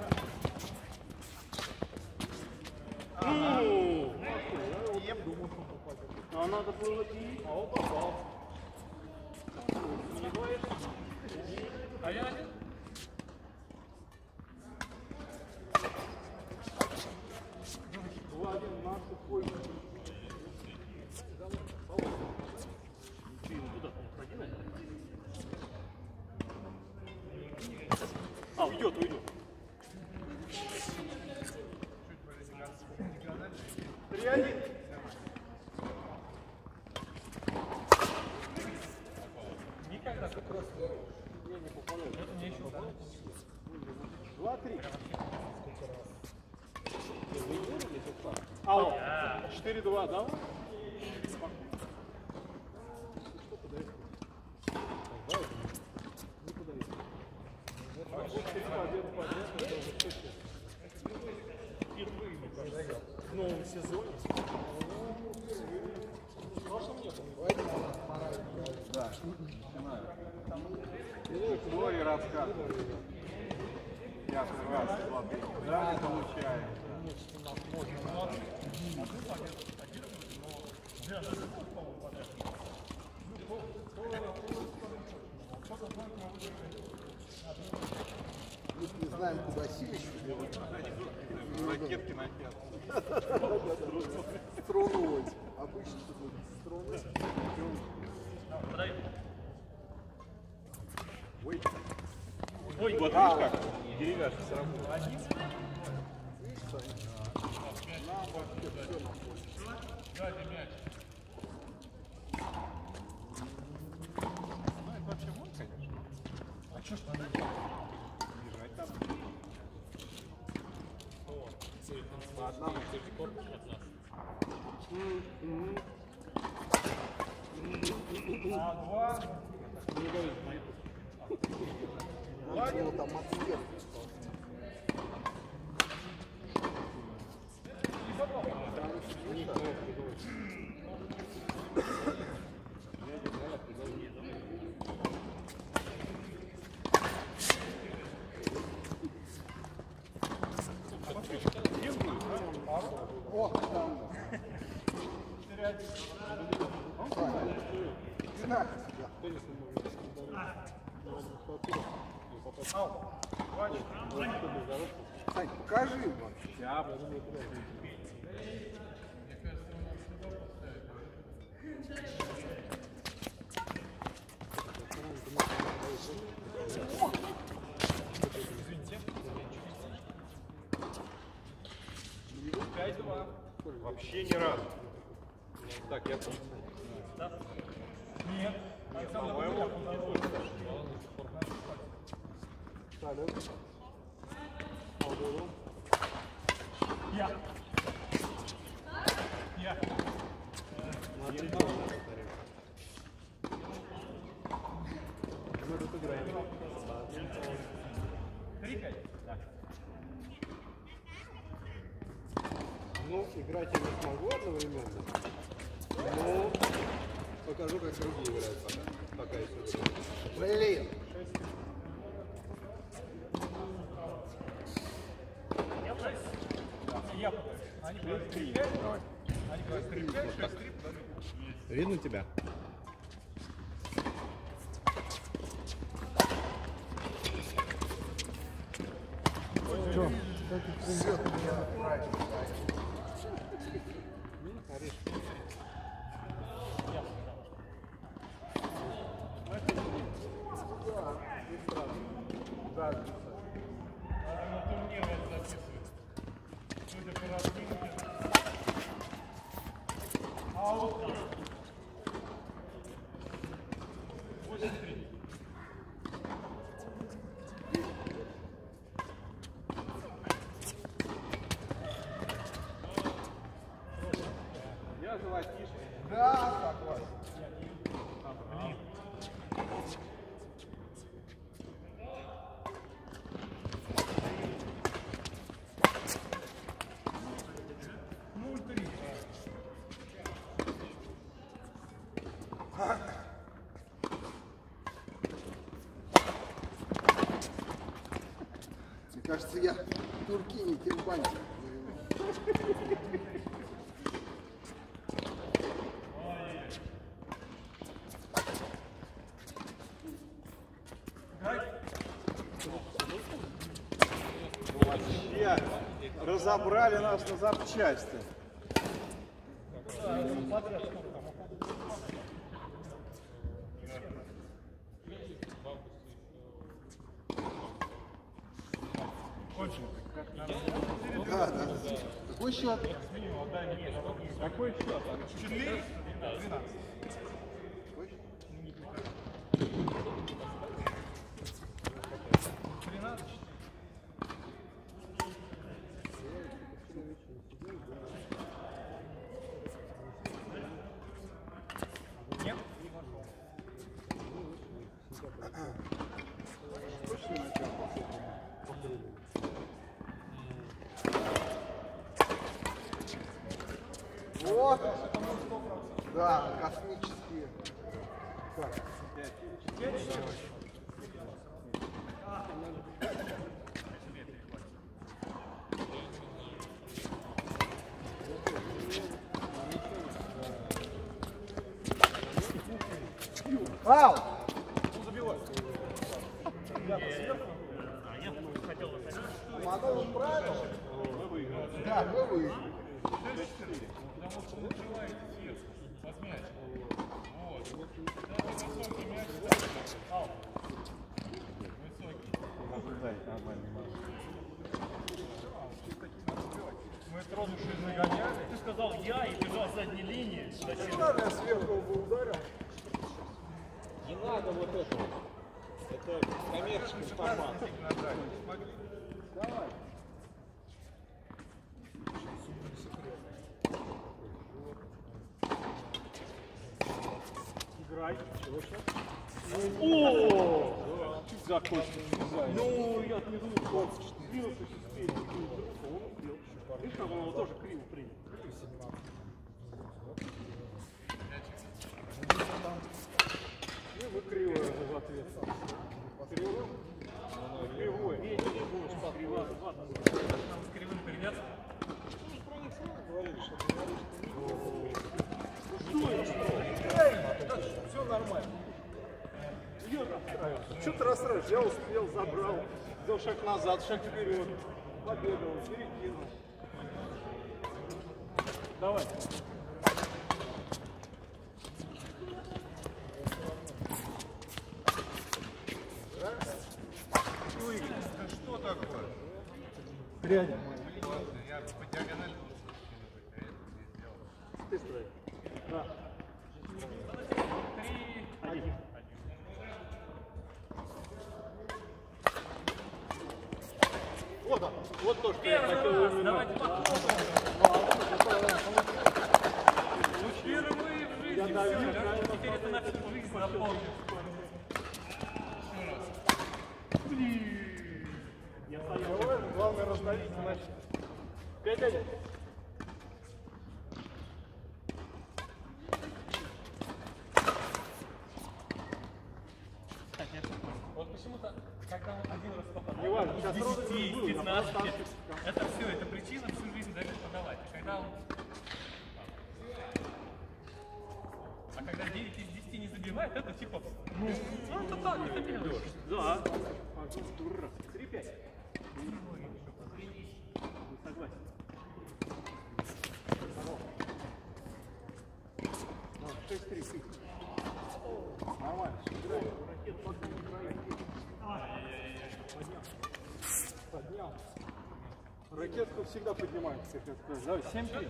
Ну,
Я думал, что попадет.
а надо было и... А он попал. Не боишься? А я один?
два один в нашу пользу.
Ты куда? Он один, наверное? А, уйдет, уйдет.
три один.
Никогда как раз я не попадаю. Это мне еще
два три.
Аут.
четыре два, да?
В новом сезоне.
Да. Истории рассказывают. Я первый раз смотрю. Да, получаю.
Не знаем, куда силищу.
Ракетки на пять.
Струной. Обычно струной.
Подай.
Ой,
Ой,
вот видишь как? Деревяшка все равно. Ну, это вообще мой, конечно. А что ж надо бежать там?
По одному корпус от нас.
А два.
Надо было там ответ.
О, там.
Сань, покажи вообще.
Я
пять два. Вообще ни разу. Так, я тут.
Нет.
По-моему,
Я. Я.
Мы тут играем. Ну, играть я не смогу одновременно. Но покажу, как другие играют пока. Пока еще.
Блин.
Я. Они говорят три пять. Они говорят три пять, шесть три.
Видно тебя?
Что? Кто тут придет меня отправить?
Да,
На турнир это записывается. Судя по разминке. Аут. восемь три.
давай тише.
Да, согласен. Мне кажется, я в Туркине тимбанчик.
Вообще разобрали нас на запчасти.
Да, да. Какой счет?
Какой счет?
Какой счет? Вот. Да, космические. Так. Ау! Оно вот правильно? Да, мы выиграли.
Мы тронувшись нагоняли. Ты сказал я и бежал с задней линии. Зачем?
Я сверху бы ударил.
Не надо вот это. Это коммерческий формат.
Давай.
Играй. Чего сейчас?
О! Чуть закончил.
Ну, я не думал, что он двинулся спереди. Он успел. Видишь, как он его тоже криво принял.
Ну, вы криво в ответ. Криво? Кривой.
Криво. С кривым привет.
Все нормально. Что ты расстраиваешь? Я успел, забрал.
Сделал шаг назад, шаг вперед. Побегал, перекинул.
Давай.
Что такое?
Рядом.
Я по диагонали
Ты строишь. Да. Три, один.
Вот он, вот то, что я
Первый
хотел
раз.
именно.
Давайте похлопаем. Впервые в жизни. Все, теперь это на всю жизнь запомнил. Блин. Я стоял.
Главное раздавить, иначе.
Пять один. Вот почему-то, когда он один раз попадает,
Не важно, сейчас
из
ровно
десяти, из
не будет, а
пятнадцати,
просто
это все, это причина всю жизнь дает подавать. А когда он... А когда девять из десяти не забивает, это типа... Ну, ну это так, это пилёж. Да.
три пять.
Согласен.
шесть три. Нормально. Поднял. Ракетку всегда поднимается, как я сказал. Давай, семь три.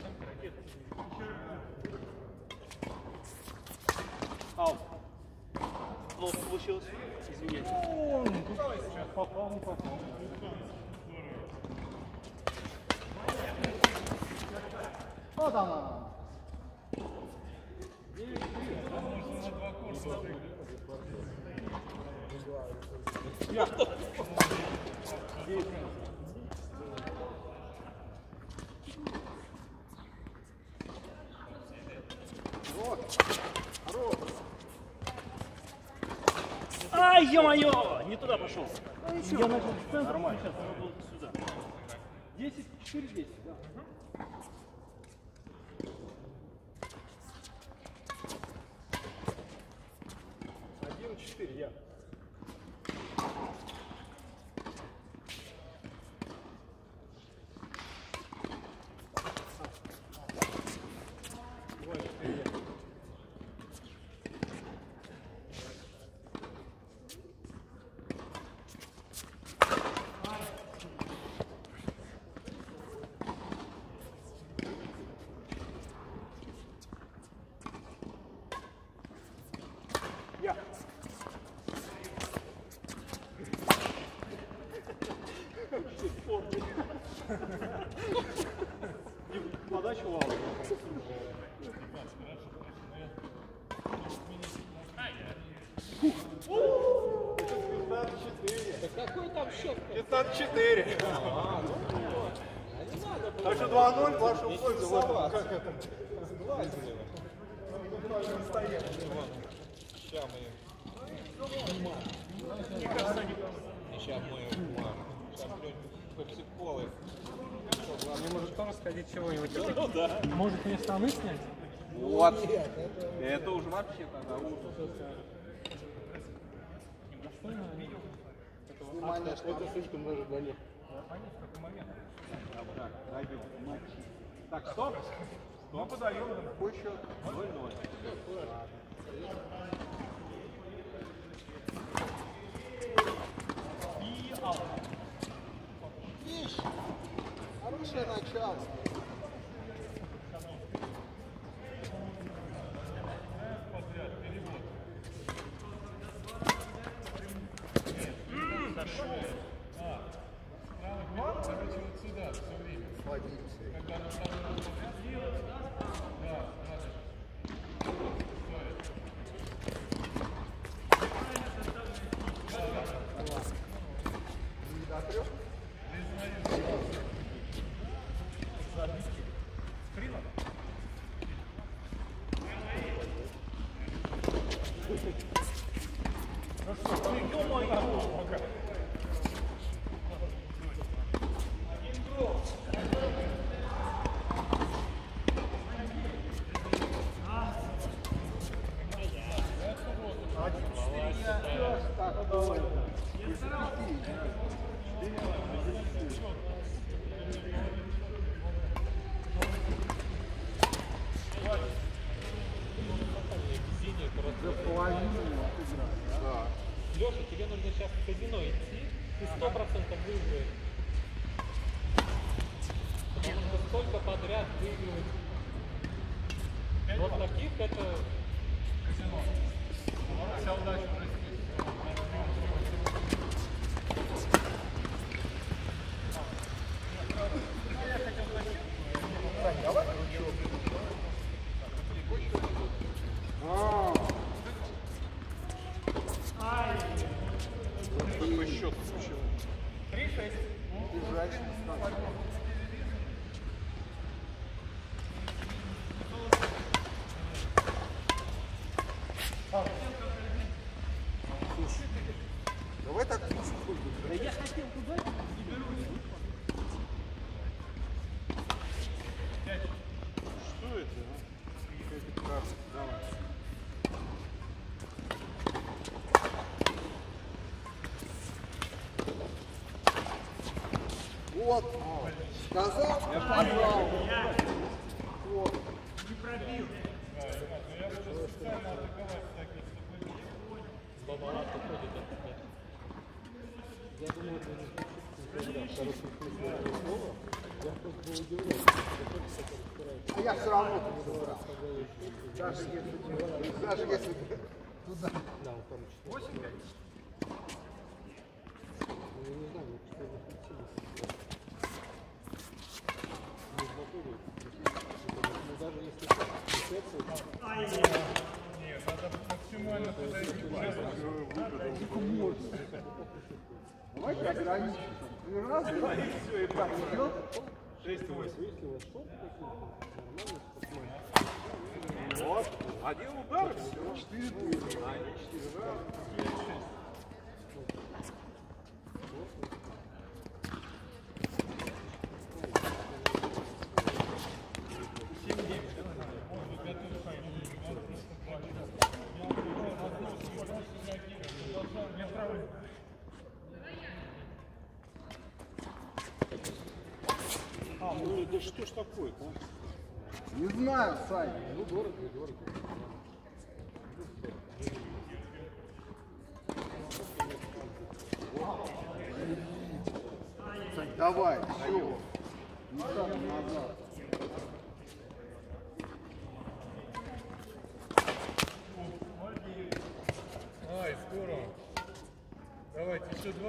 Аут. Плохо получилось. Извините.
Попал, не попал.
Вот она. Вот. Хорош.
Ай, ё-моё! Не туда пошел. Я начал в центр, нормально. Сейчас надо было сюда. десять, четыре, десять, да.
один четыре, я.
Подачу вал.
Какой там счет?
пятнадцать четыре. Так что два ноль в вашу пользу. Вот оно, как это.
Сейчас мы. Сейчас мы. Сейчас пепси-колы.
Мне может тоже сходить чего-нибудь.
Ну да.
Может мне штаны снять?
Вот. Это уже вообще тогда ужас. Внимание, что это слишком даже далеко.
Так, дойдем. Так, стоп. Стоп, подаем.
Какой счет?
ноль ноль.
Видишь? Хорошее начало.
Леша, тебе нужно сейчас в казино идти, ты сто процентов выиграешь. Потому что столько подряд выигрывать. Вот таких это... Казино. Вся удача в жизни.
Какой счет случился?
три шесть.
Ближайший. Давай так сколько?
Да я хотел туда и берусь.
Что это, а? Какая-то карта. Давай.
Вот. Сказал, я позвал. Вот.
Не пробил. Бабалат уходит от меня.
Я думаю, это не хороший слова. Я просто был удивлен.
А я все равно не забрал. Даже если, даже если туда.
Да, он там восемь пять. Я не знаю, мне что захотелось. Не знакомый. Даже если так,
максимально подойти.
Давайте ограничимся. Три раза, и все, и так идет.
шесть восемь. Вот. Один удар, всего четыре движения. А они четыре раза.
А, ну да что ж такое-то?
Не знаю, Сань.
Ну, дорого, дорого.
Сань, давай, все. Не так назад.
Ай, здорово. Давайте еще два.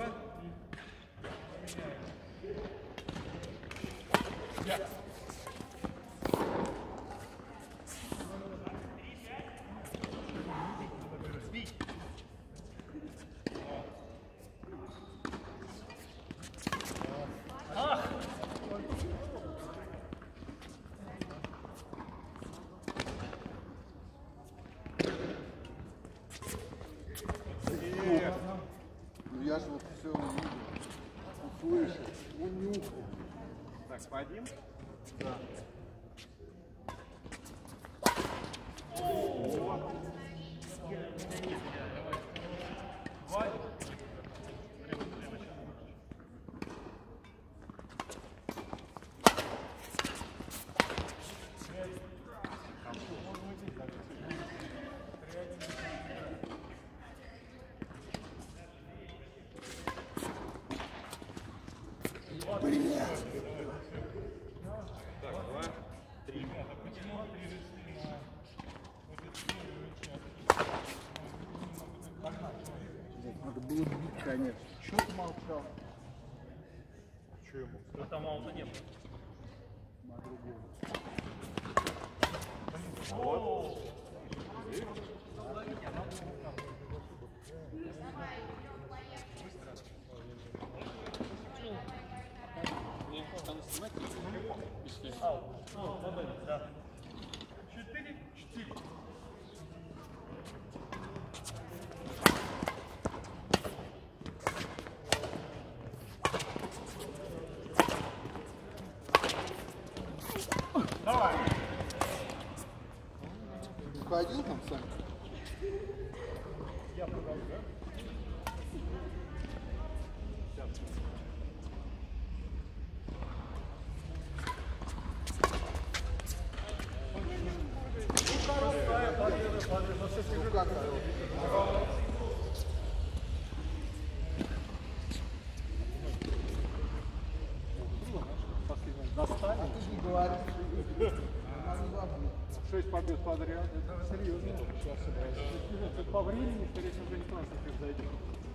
Ну я же вот все увидел, услышал, унюхал.
Так, по один?
Да. Надо было бить, конечно. Чего ты молчал?
Что ему?
Ну там аута не было.
На другого.
Мне там снимать, если...
Ну, модель, да. Четыре? Четыре. Давай.
Уходил там, Сань?
Я подал, да?
Ну как это?
Достали.
А ты же не говоришь. Она не забыла.
Шесть побед подряд. Это серьезно.
Это по времени, скорее всего, уже никто нас не превзойдет.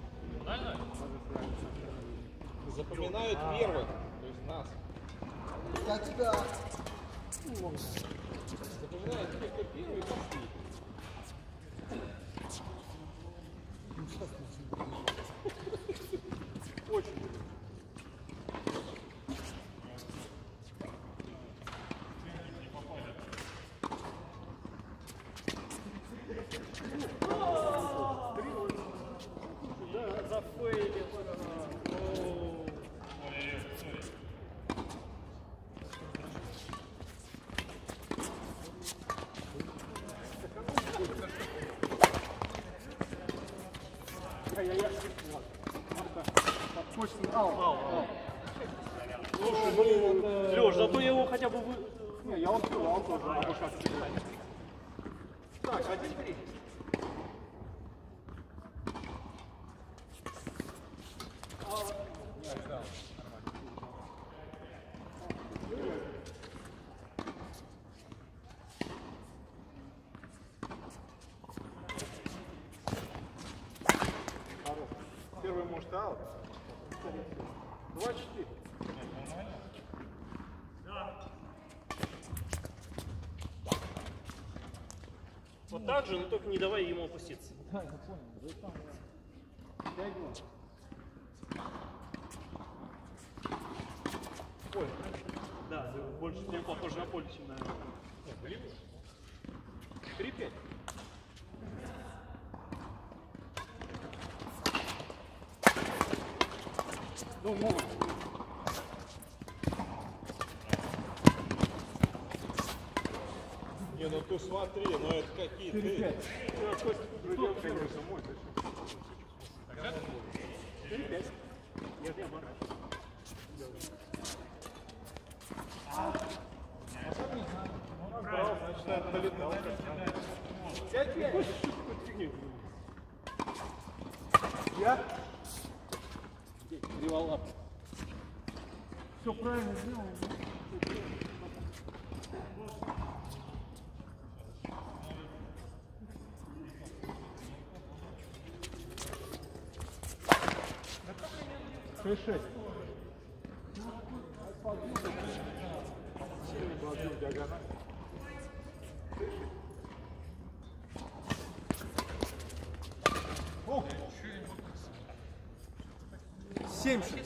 Запоминают первых, то есть нас.
Я тебя...
Запоминают тех, кто первый и последний.
Очень.
Да, зафейлил. Лёш, зато я его хотя бы вы...
Не, я успевал тоже, а вот как
Так, один-три.
первый может аут. Два-четыре.
Вот так же, но только не давай ему опуститься.
Да, я понял. Да и там, ладно. Пять гол.
Поле. Да, больше прям похоже на поле, чем на... три-пять.
Ну, могут.
Не, ну ты смотри, ну это какие ты.
Придет, конечно, мой.
три-пять. Нет, я бараш.
Значит, я долетал.
пять-пять. Что такой фигни?
Я?
Криволап. Все правильно сделал. Шесть-шесть.
Семь-шесть.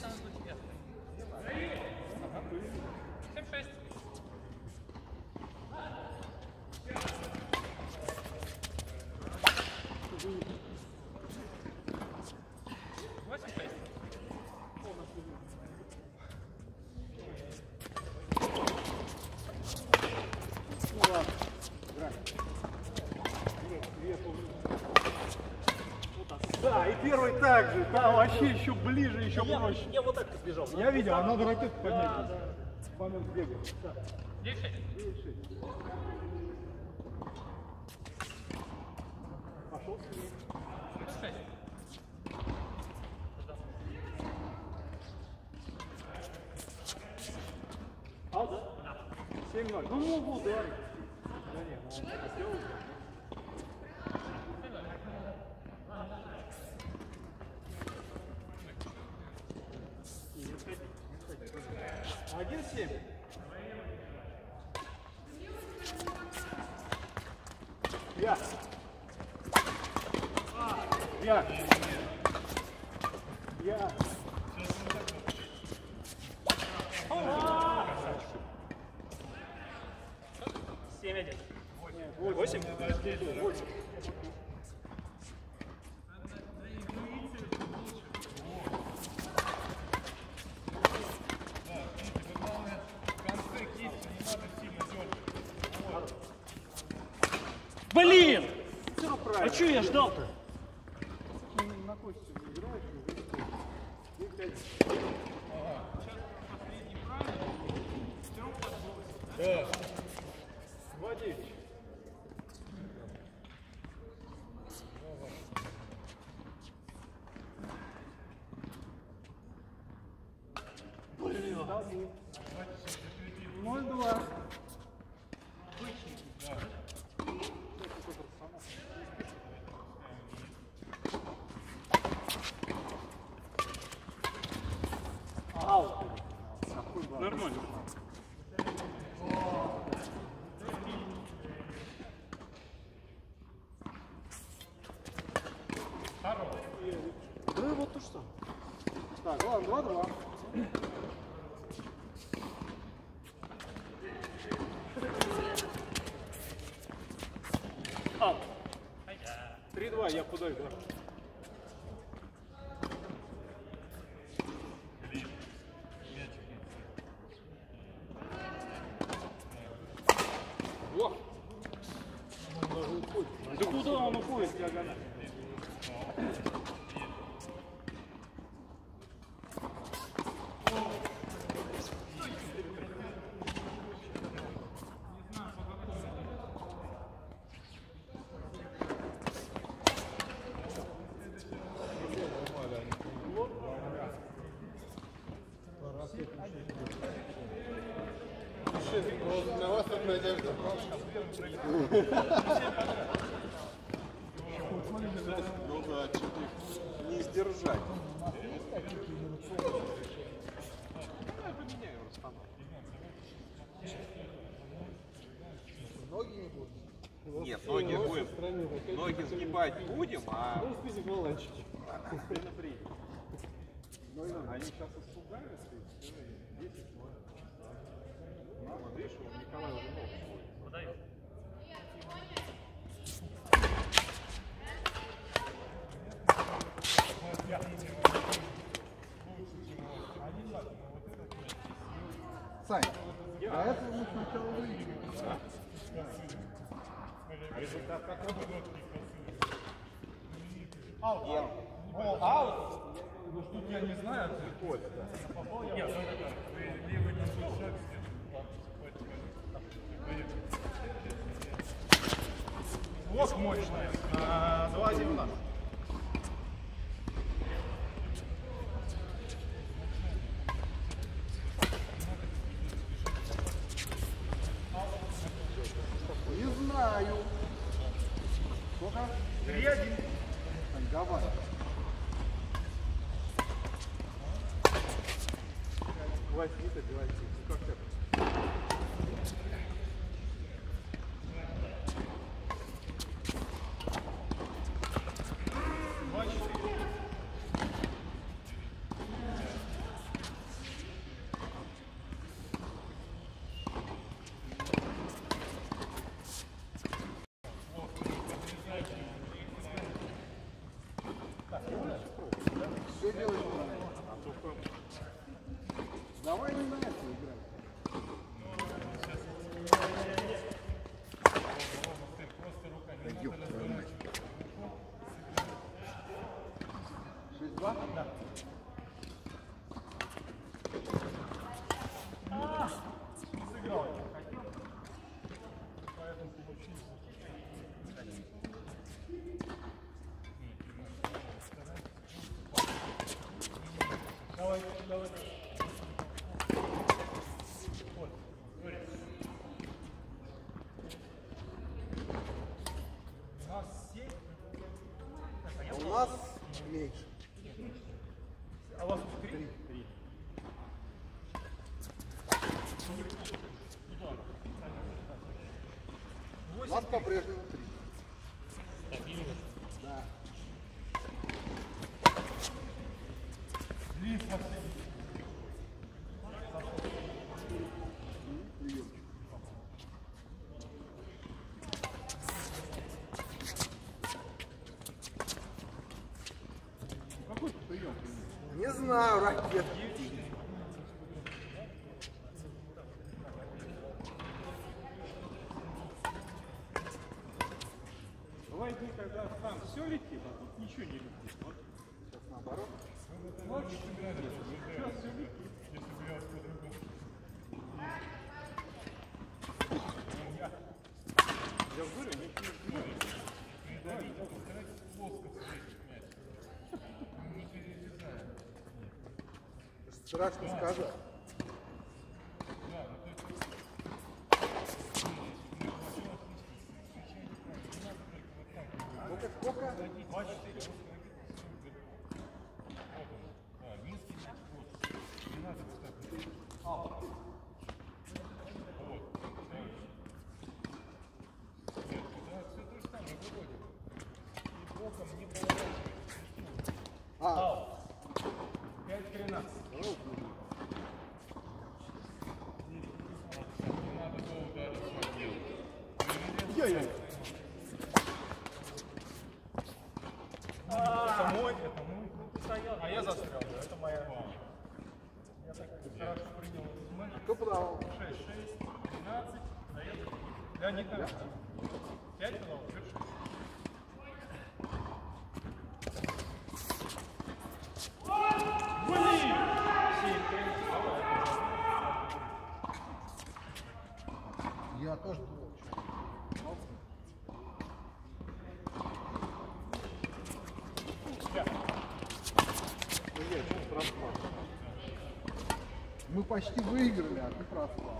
Да, и первый так же. Там вообще еще ближе, еще
Я,
проще.
я вот так бежал.
Я видел, а надо ракету поднять.
Да, да.
Момент бегать.
Пошел с ним. А, да?
семь-ноль. Ну, могу ударить. Да нет, ну он так сделал.
Один-семь.
Я. Я. Я.
семь-один. восемь? восемь. Блин! А что я ждал-то?
На кости играешь, и пять.
Да.
Вадич. Блин. ноль-два.
Аут.
Нормально.
Да, вот то же самое. Так, ладно, два-два.
Аут.
три-два, я подаю, да.
О!
Да куда он уходит, диагональ?
Вот на вас тут надежда. Ну да, что-то не сдержать. Я поменяю расстановку. Ноги не будут.
Нет, ноги будем, ноги сгибать будем, а
Ну, список баланчики.
предупредить. Они сейчас испугаются и все, десять ноль. Мама, видишь, у Николая уже ног свой.
Подаю.
Сань, а это мы сначала выиграем.
Результат какой?
Аут. О, аут. Ну что я не знаю.
Коля, да.
Нет, левый не шаг. Блок мощный. А, два один у нас.
Не знаю. Сколько?
Три один.
Давай.
Гвоздит, гвоздит. Ну как это?
Все делаешь правильно. Давай не на это играть. Пойдем, давай. шесть-два? Да.
Не сыграл, я хотел. Поэтому получилось. Давай, давай. У нас семь.
У нас меньше.
А у вас три?
Три. У нас по-прежнему три. Да.
Блин, смотри.
Приемчик. Какой ты прием? Не знаю, ракет.
Давай иди, когда сам все летит, а тут ничего не летит. Вот.
Сейчас наоборот.
Сейчас все летит. Я говорю, ничего не знаю.
Страшно сказать. Ну-ка, сколько? А,
пять тринадцать.
я-я.
Это мой, это мой. А я застрял, да, это моя. Я так хорошо принял этот матч.
Кто подавал?
шесть шесть, тринадцать, дает. Леонид, пять подавал, шесть шесть.
Я тоже думал. Мы почти выиграли, а ты проспал.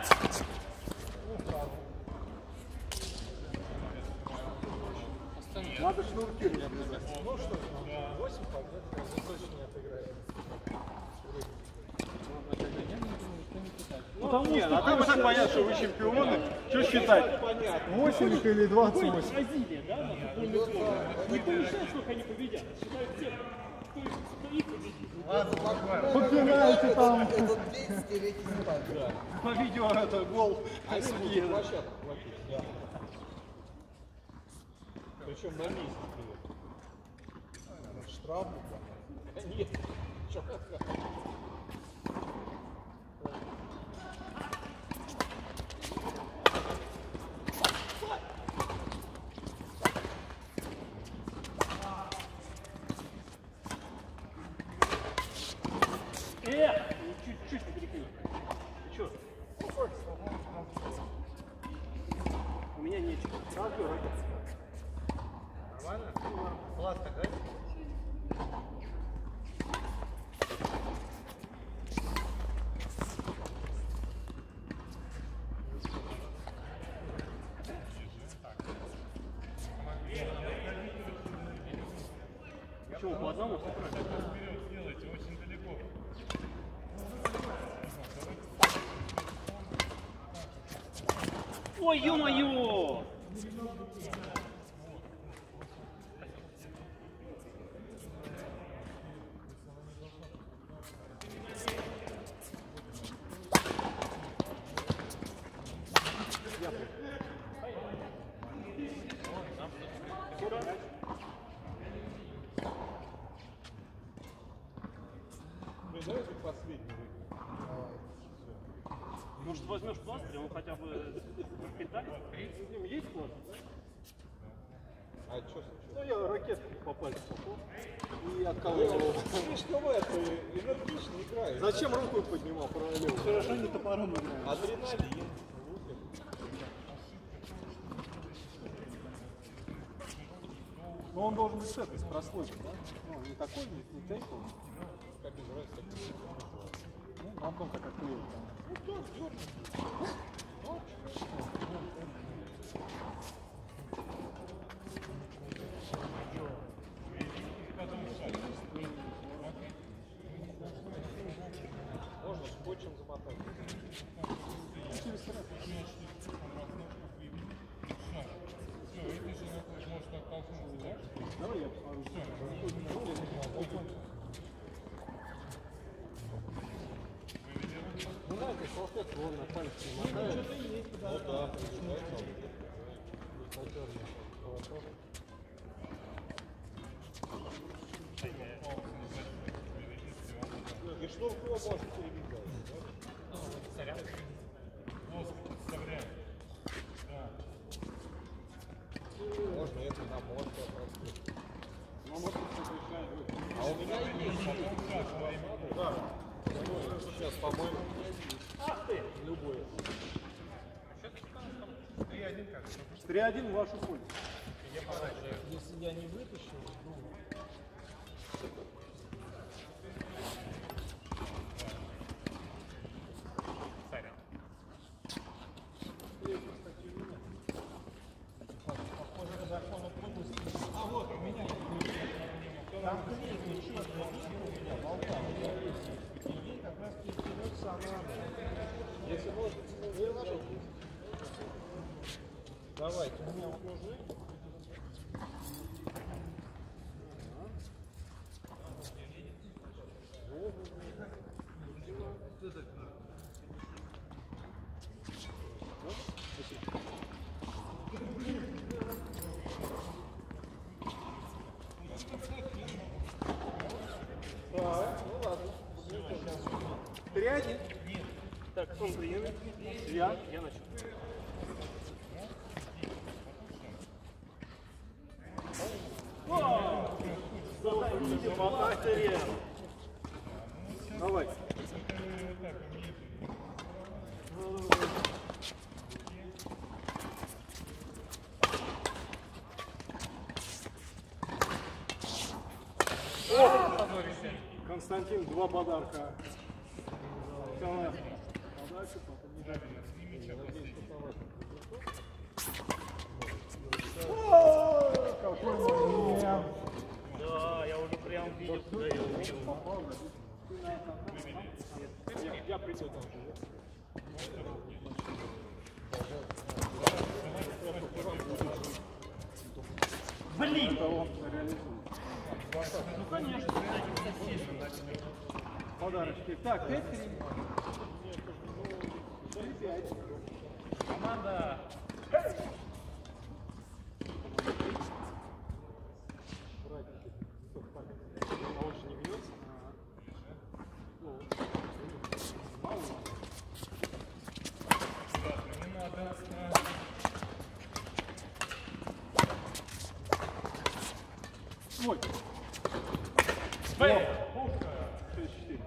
Остальные.
Надо шнурки развязать.
Ну что ж, восемь побед, не точно не отыграет.
Ну, нет, а как так понятно, что вы чемпионы? Что считать? восемь или двадцать восемь?
Бразилия, да, на футбольный клуб. Не помешает, сколько они победят. Считают тех, кто их, кто их победит.
Подбирайте там.
Это двадцатилетний спайк.
По видео это гол.
Они будут площадку платить, да. Причем на месяц. Штраф? Нет, что
Эх, чуть-чуть не перекинул. Ты чё? У меня нечего.
нормально? Класс тогда?
Почему по одному? Ой, ё-моё!
Давайте последний выиграть.
Может, возьмешь пластырь, он хотя бы пропитает? В нем есть пластырь, да?
А что случилось?
Ну, я ракетку по пальцу попал и отколол.
Слишком это, энергично играет.
Зачем руку поднимал параллельно?
Хорошо, не топором играет.
Адреналин.
Но он должен быть с этой, с прослойкой, да? Ну, не такой, не, не тейповый.
Как называется, так
Ну, а потом так отклеил.
можно скотчем замотать.
Давай я посмотрю. Ну да, это салфетку вон на палец намотает.
Ну да, и шнурку можно перебегать, да? Можно это на мозг.
Ну, может, кстати, решает.
А у меня есть. Да. Сейчас, по-моему, любой.
три один в вашу пользу.
Если я не вытащу, давайте, у меня вот нужны.
три один.
Так, сон приемет. Я, я начал. Заходите по пастыре.
Давай. Константин, два подарка. Подарок, потом не дать. О, какой
кто там живет.
Блин!
Это он реализует.
Ну конечно, с этим соседом.
Подарочки. Так, пять три.
Команда.
А он же не бьется?
Не надо.
Свой.
Бэй!
шесть четыре.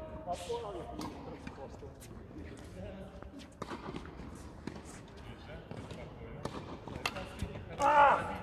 А!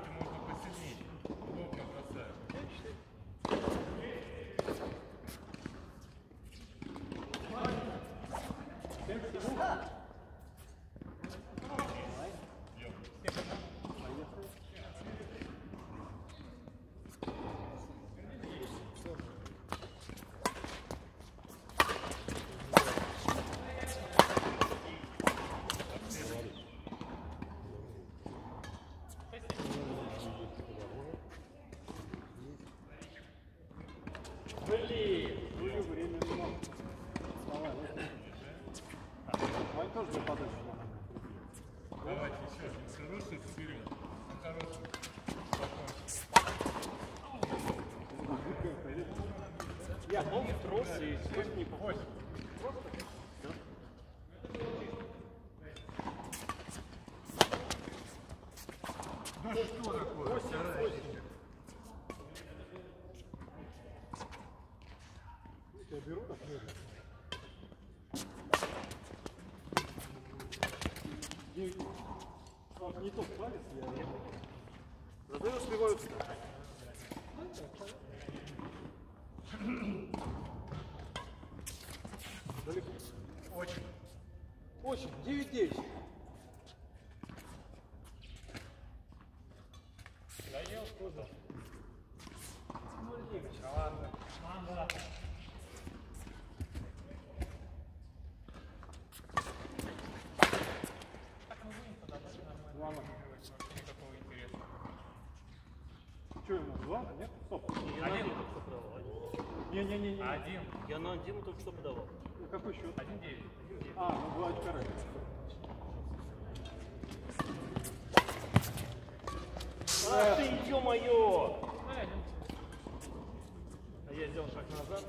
Блин!
Уже время много. Давай, давай тоже для подачи.
Давайте еще один хороший вперед. Хороший.
Я был в трос и сколько не попал.
Ну что такое?
Я беру так? Не тот палец, я...
Зато я успеваю встать.
Далеко.
Очень.
Очень. девять девять.
Доел куда? Ладно. Ладно.
Ладно.
Никакого интереса.
Что ему? Два? Нет? Стоп.
Я на один только что подавал.
Не-не-не.
Один.
Я на один только что подавал.
Какой счет?
Один девять.
А, ну два очка разница.
Ах ты, ё-моё! А я сделал шаг назад.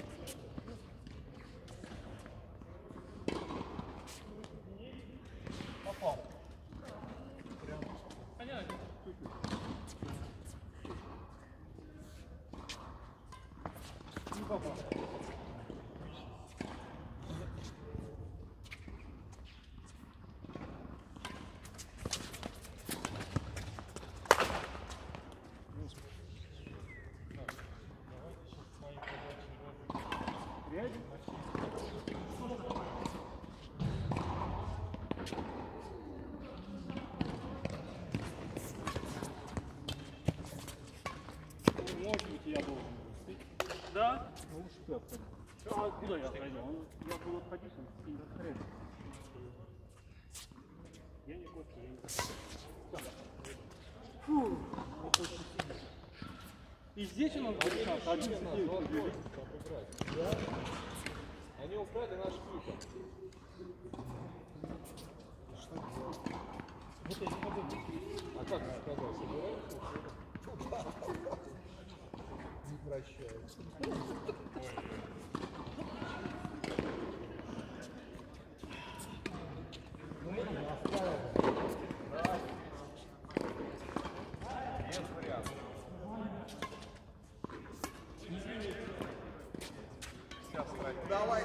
Попал. Понятно.
Не попал. Рядь? Может быть, я должен был.
Да?
Ну уж ты отходи.
А куда я отходил? Он, я был отходить, он с ним расхрен. Я не хочу, я не хочу.
Фу, вот очень сильно. И здесь у нас будет одиннадцать девять.
Они украли наш клик. А как ты сказал, собираешься? Не прощаются.
Давай.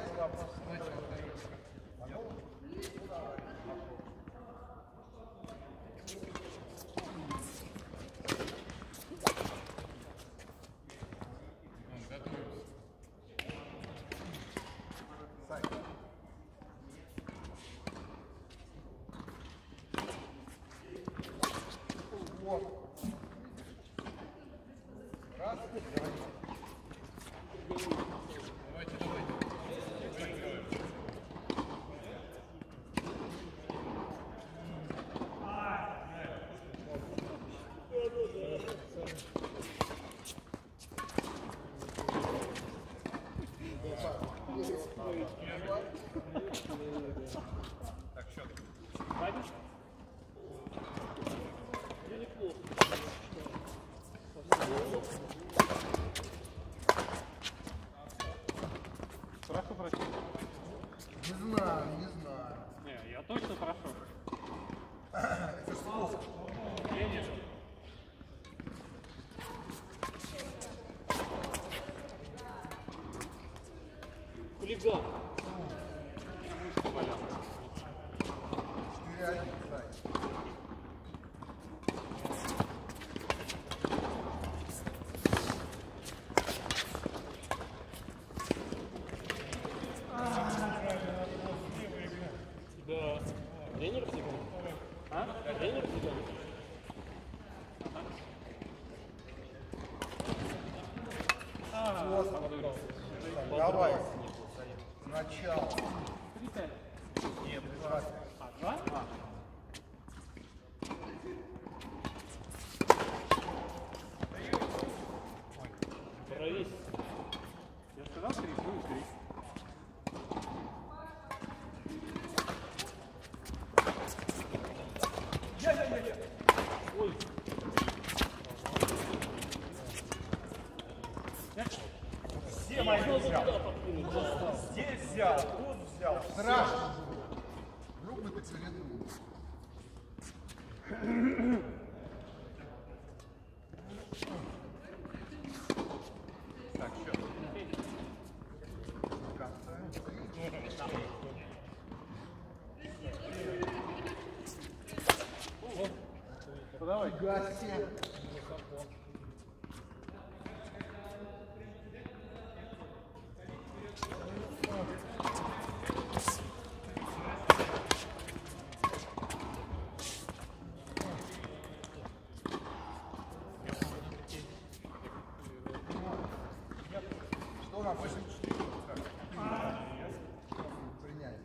сколько?
Хулиган.
четыре один, кстати.
Да. Тренер всегда? А? Тренер всегда?
Давай. Сначала. Нет, два.
Два? Провис.
Я сказал три, ну три.
Ой.
Все мои взял. Здесь взял, тут взял. Страшно. Вдруг мы поцелуем. Так, что?
Давай.
Гаси. Что нам восемь четыре? Принять.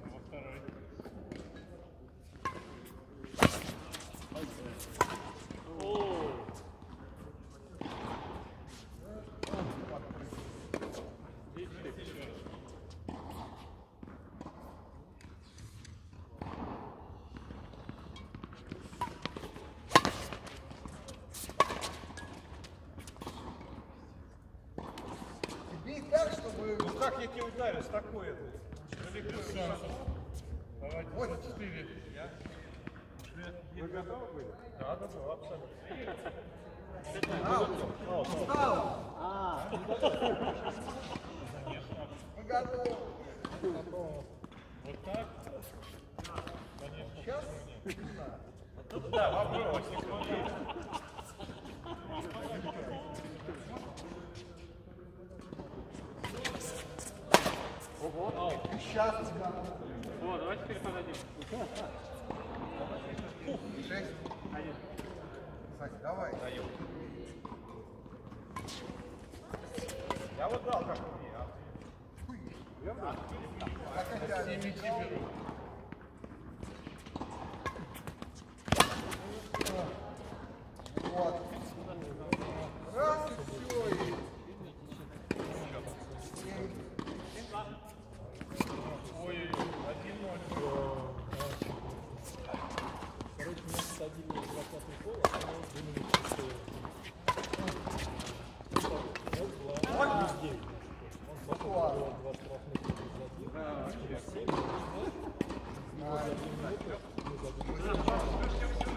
Бей так, чтобы...
Ну как я тебе ударю с такой этой?
Давайте
Вот.
четыре.
Вы готовы были?
Да, да, да, абсолютно.
Встал! Мы готовы.
Вот так? Конечно.
Сейчас?
Да, вопрос.
Сейчас готовы.
Вот, давайте теперь подадим.
Шесть.
Один.
Сань, давай.
Я вот дал как хуй, а?
Так хотя бы. Вот. Раз и все. И...
Ой-ой-ой, один ноль.
Короче, мы садили двадцатый пол, а мы думали, что это была девять. Он пошел двадцать раз метров забил. семь, его за две минуты мы забили.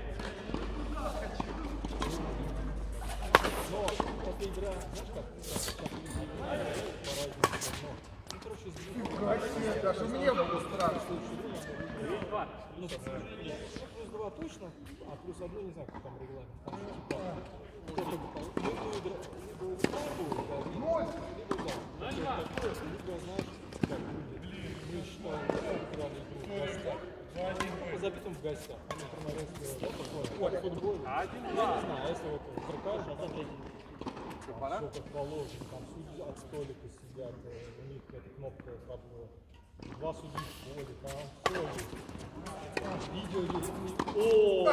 Но эта игра, знаешь как, как по-разному. Ну, короче, сбил.
Красиво, даже мне было страшно.
Ну, плюс два точно, а плюс одну не знаю, как там регламент. Там типа, кто-то либо игра, либо игра,
Ноль.
либо да. Либо, знаешь, как люди, мы считаем, что играли игру в гостях. По забитым в гостях. Они приморецкие, ой, футбол. Я не знаю, а если вот прикажешь, а там все как положено, там судьи от столика сидят, у них эта кнопка как бы два судьи в поле, там все есть. Видео есть. О!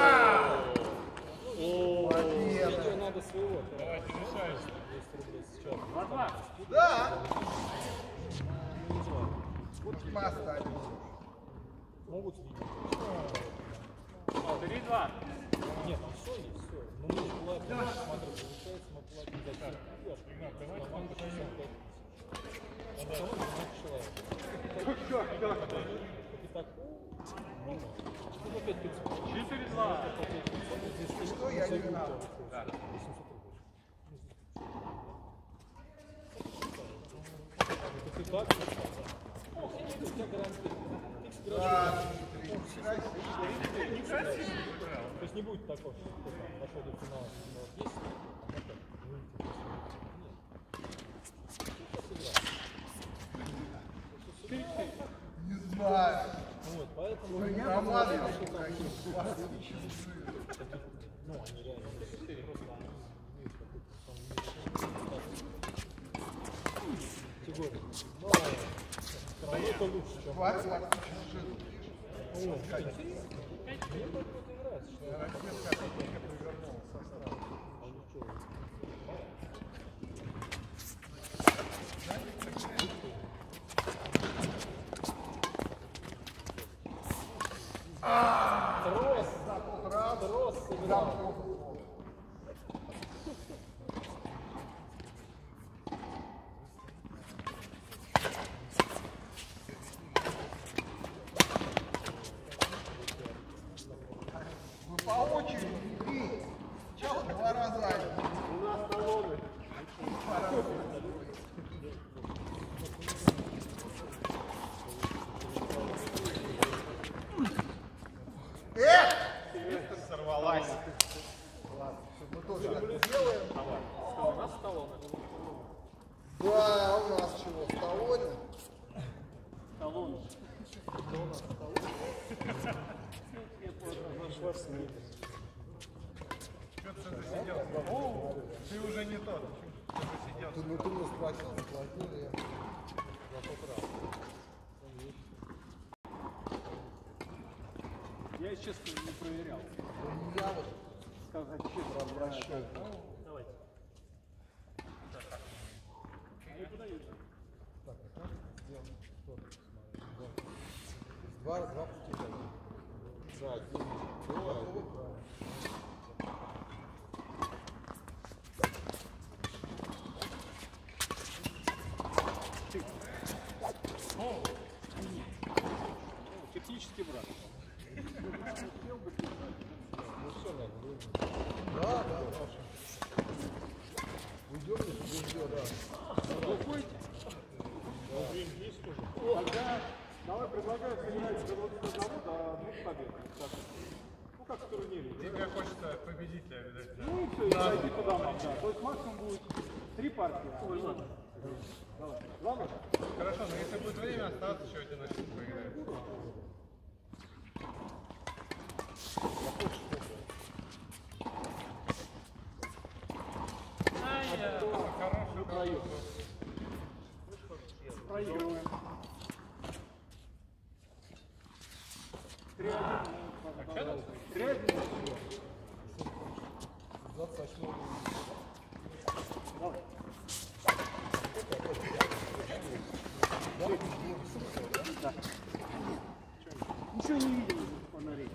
О! Видео надо своего.
Давайте решайте.
двести рублей сейчас.
Да.
Не знаю.
Вот мы остались.
Могут видео.
Три-два.
Нет, там все есть, все. Но мы же платим, смотри, получается, мы платим за всех.
Игнат, давайте вам
Команда
подаем.
шестьдесят пять тысяч. Команда шестнадцать человек. Как и так, Ну, опять пятьсот.
четыре-два.
Что я не знаю.
Да.
Ты так? О, у тебя гарантия. То есть не будет такого, что ты там дошел до финала десять, а потом выйти.
Не знаю.
Вот, поэтому...
Роман,
ну, они реально четыре, просто они имеют какую-то там категорию. Но все равно это лучше, чем...
хватит.
О, мне поэтому это нравится, что я Рос, Рос сыграл.
Вы по очереди бей. Чего два раза?
У нас талоны.
Эх!
Сорвалась.
Ладно, мы тоже так сделаем.
Что, у нас талоны?
Да, у нас чего, в талоне?
Талоны.
Что ты засиделся? О, ты уже не тот. Ты засиделся.
Ты, ну ты меня спросил, заплатили я. За тот раз.
Я, честно, не проверял.
Ну, не я вот.
Сказать честно, обращаюсь. Давайте. Не подают.
Так, а как сделано? Кто так посмотрел? Два, два пути.
Да, один, два, один, два.
Технический брат.
Ну все, ладно, выйдем.
Да, да, хорошо. Уйдем, если уйдем, да.
Вы уходите?
Время есть тоже?
Тогда давай предлагаю сыграть до двадцати одного до двух побед. Ну как в турнире.
Тебе хочется победителя, видать.
Ну и все, и зайти по домам, да. То есть максимум будет три партии. Ой, ладно. Давай. Ладно?
Хорошо, но если будет время, остаться еще один очко поиграть. Хороший проем.
Проигрываем. три один. три один.
двадцать восьмого.
Давай. Да. Ничего не видел из фонарей.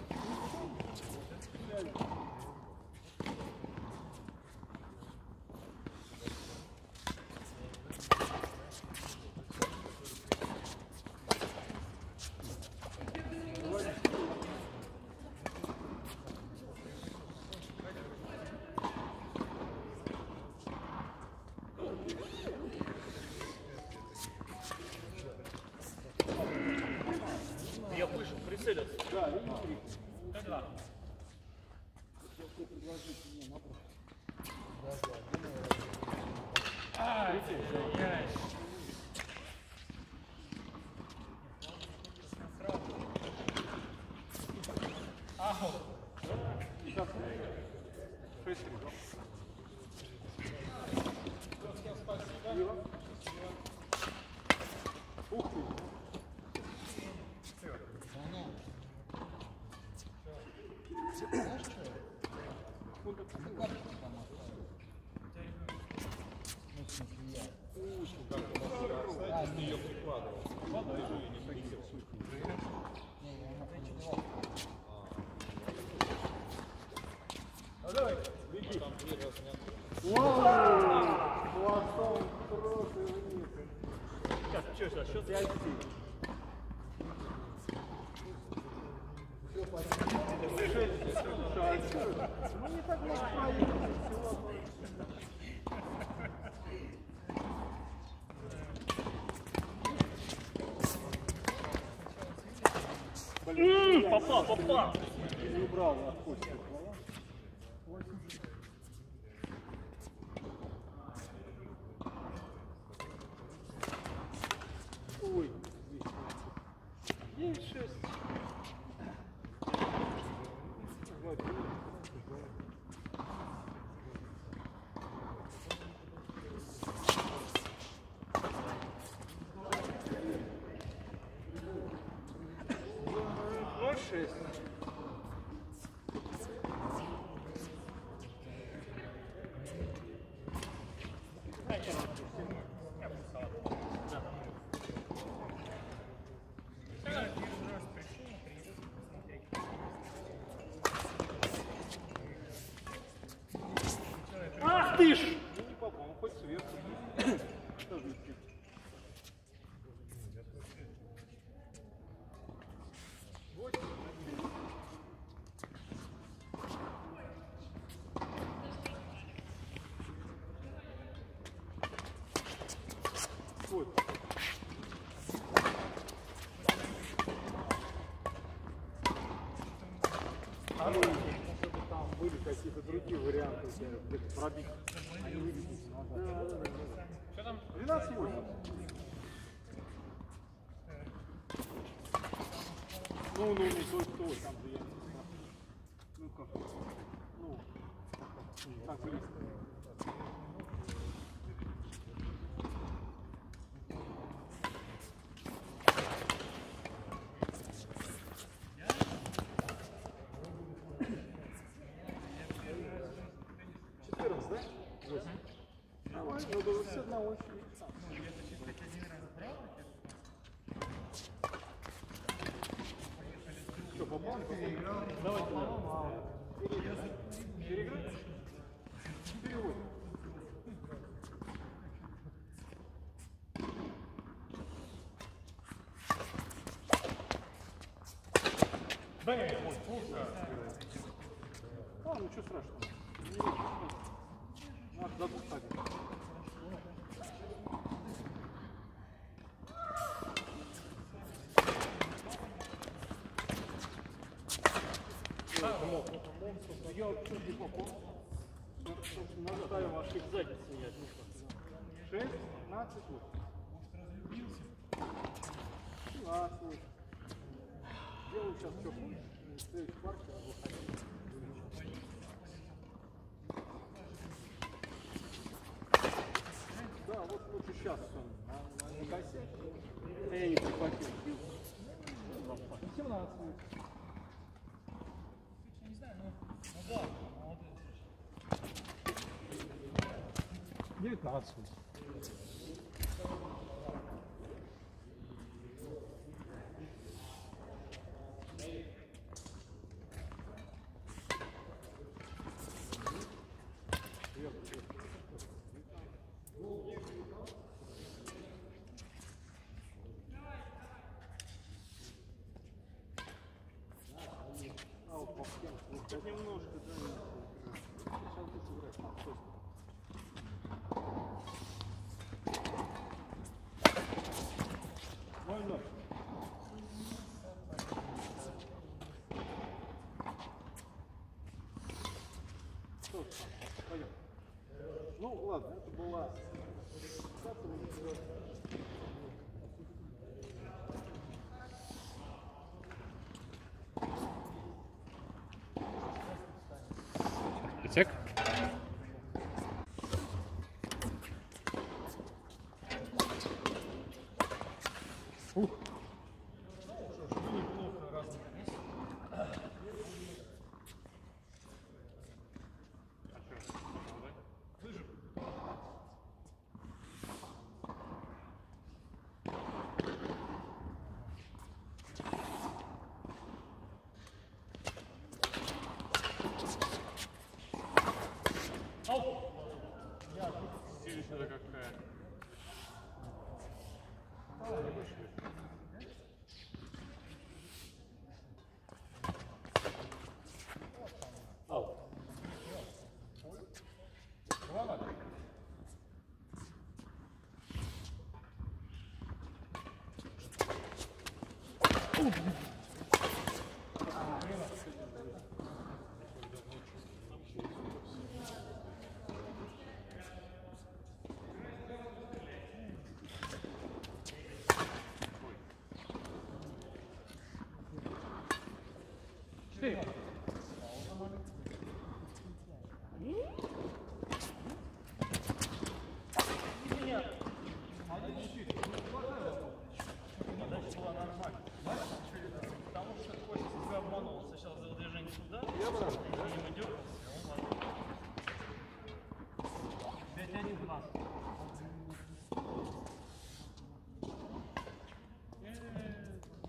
Я вышел, прицелился. Да, видите? Когда? Ай-яй-яй. Ау. Сейчас. шесть три. Спасибо. Ух ты.
Знаешь что? Ну как ты там оставил? Ну, в смысле, я.
А, ты ее прикладывал. Ладно, лежу и не прикрыл.
Не, я на плечи давал.
Ну давай,
Беги. Там дверь раз не открыта.
вау! Хвостом просто вниз. Сейчас, что сейчас? Счет пять.
получается. Ну не так много проехали, всего одно.
Блин, попал, попал.
Не убрал от Кости. Ой, девять шесть. ноль шесть.
Ах ты ж!
Ну не попал, он хоть сверху. Тоже не пить. Вот. А ну, чтобы там были какие-то другие варианты у тебя где-то пробить. Они вылетят назад.
Что там?
двенадцать восемь. Ну, ну, ну, стой, стой, там же я не знаю. Ну как? Ну, так близко. четырнадцать, да? восемь. Нормально, надо все на очередь. Что, попал? Давай туда. Переиграть? Перевод. А, ну что страшного. Надо до двух ходить. Я чуть не попал.
Ставим ошиб сзади снять.
шестнадцать вот. семнадцать вот. Делаю сейчас что будет. Следующий партия выходить. Да, вот лучше сейчас все. На, на, на косе. Я не прихватил. семнадцать вот.
девятнадцать.
Хоть немножко, да. Сейчас ты сыграешь на соску. Ноль-ноль. Что ж, пойдем. Ну ладно, это была
Чек.
Ух.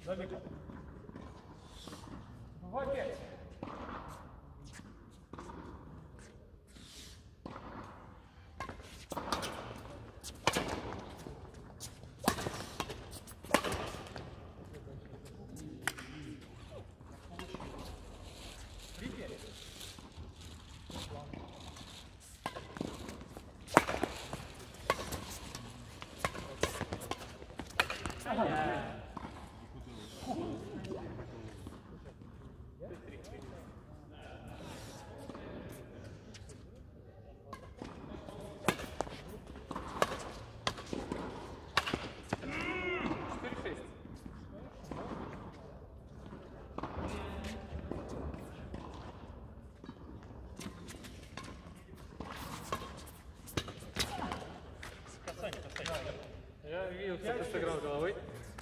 Забег. В опять.
Я видел, кто ты сыграл головой.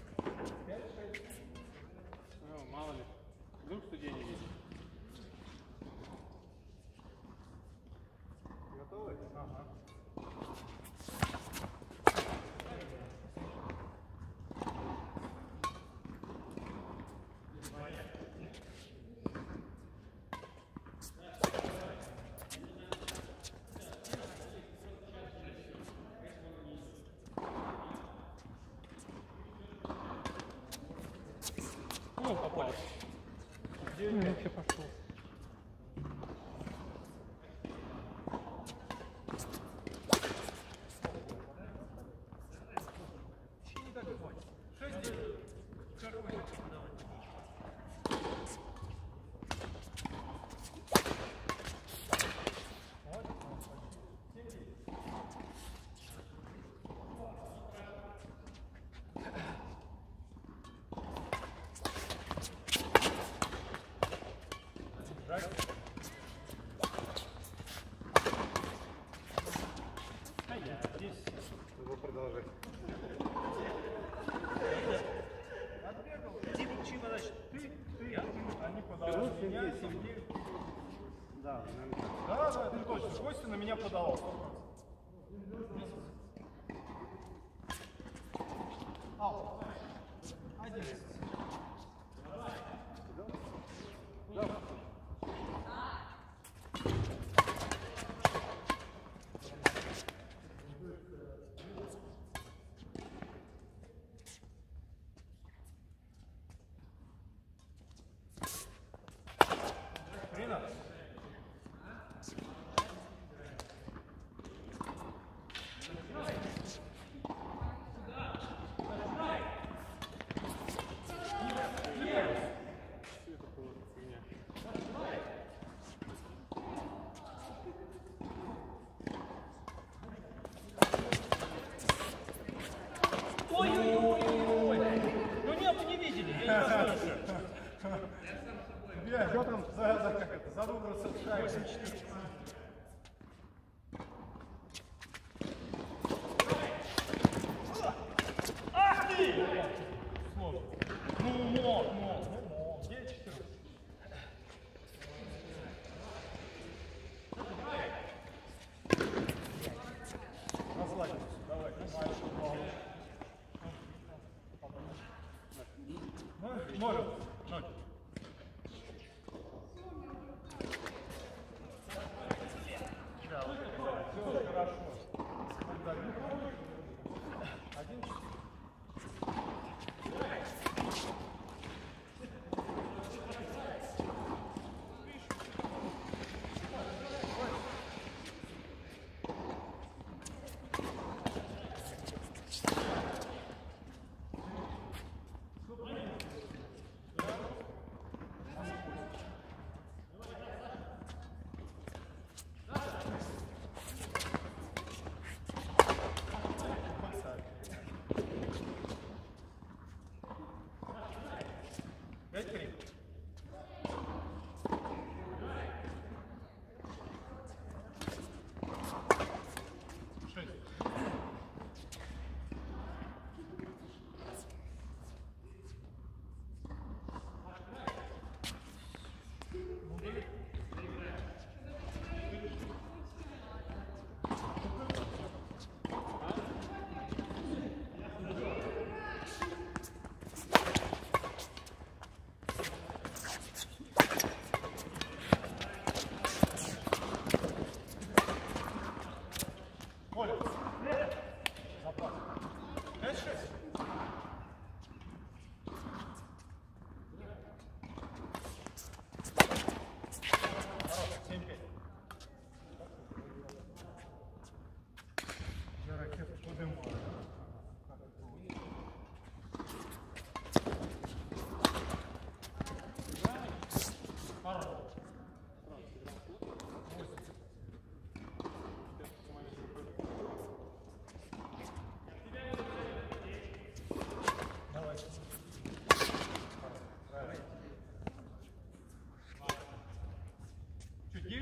Ну, мало ли. Вдруг студия не видит.
Готовы? Ага.
Ну, попали.
Где он вообще пошел?
Его продолжать.
Они подавали меня, Сергей.
Да, наверное.
Да, да, это точно. Костя на меня подавал. Ау. Одиннадцать. Тринадцать.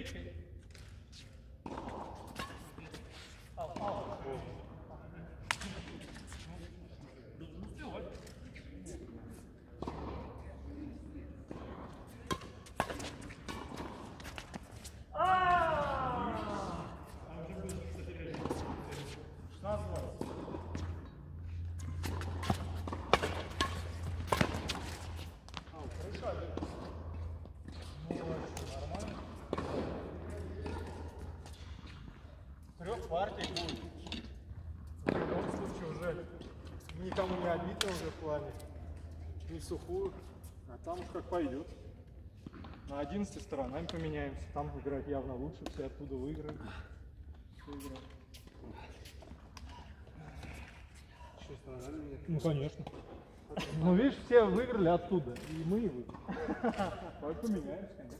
Трех партий будет. В любом случае уже никому не обидно уже в плане. Не в сухую, а там уж как пойдет. На одиннадцати сторонами поменяемся. Там играть явно лучше, все оттуда выиграют. Все играют. Ну конечно. Ну видишь, все выиграли оттуда, и мы и выиграли. Давай поменяемся, конечно.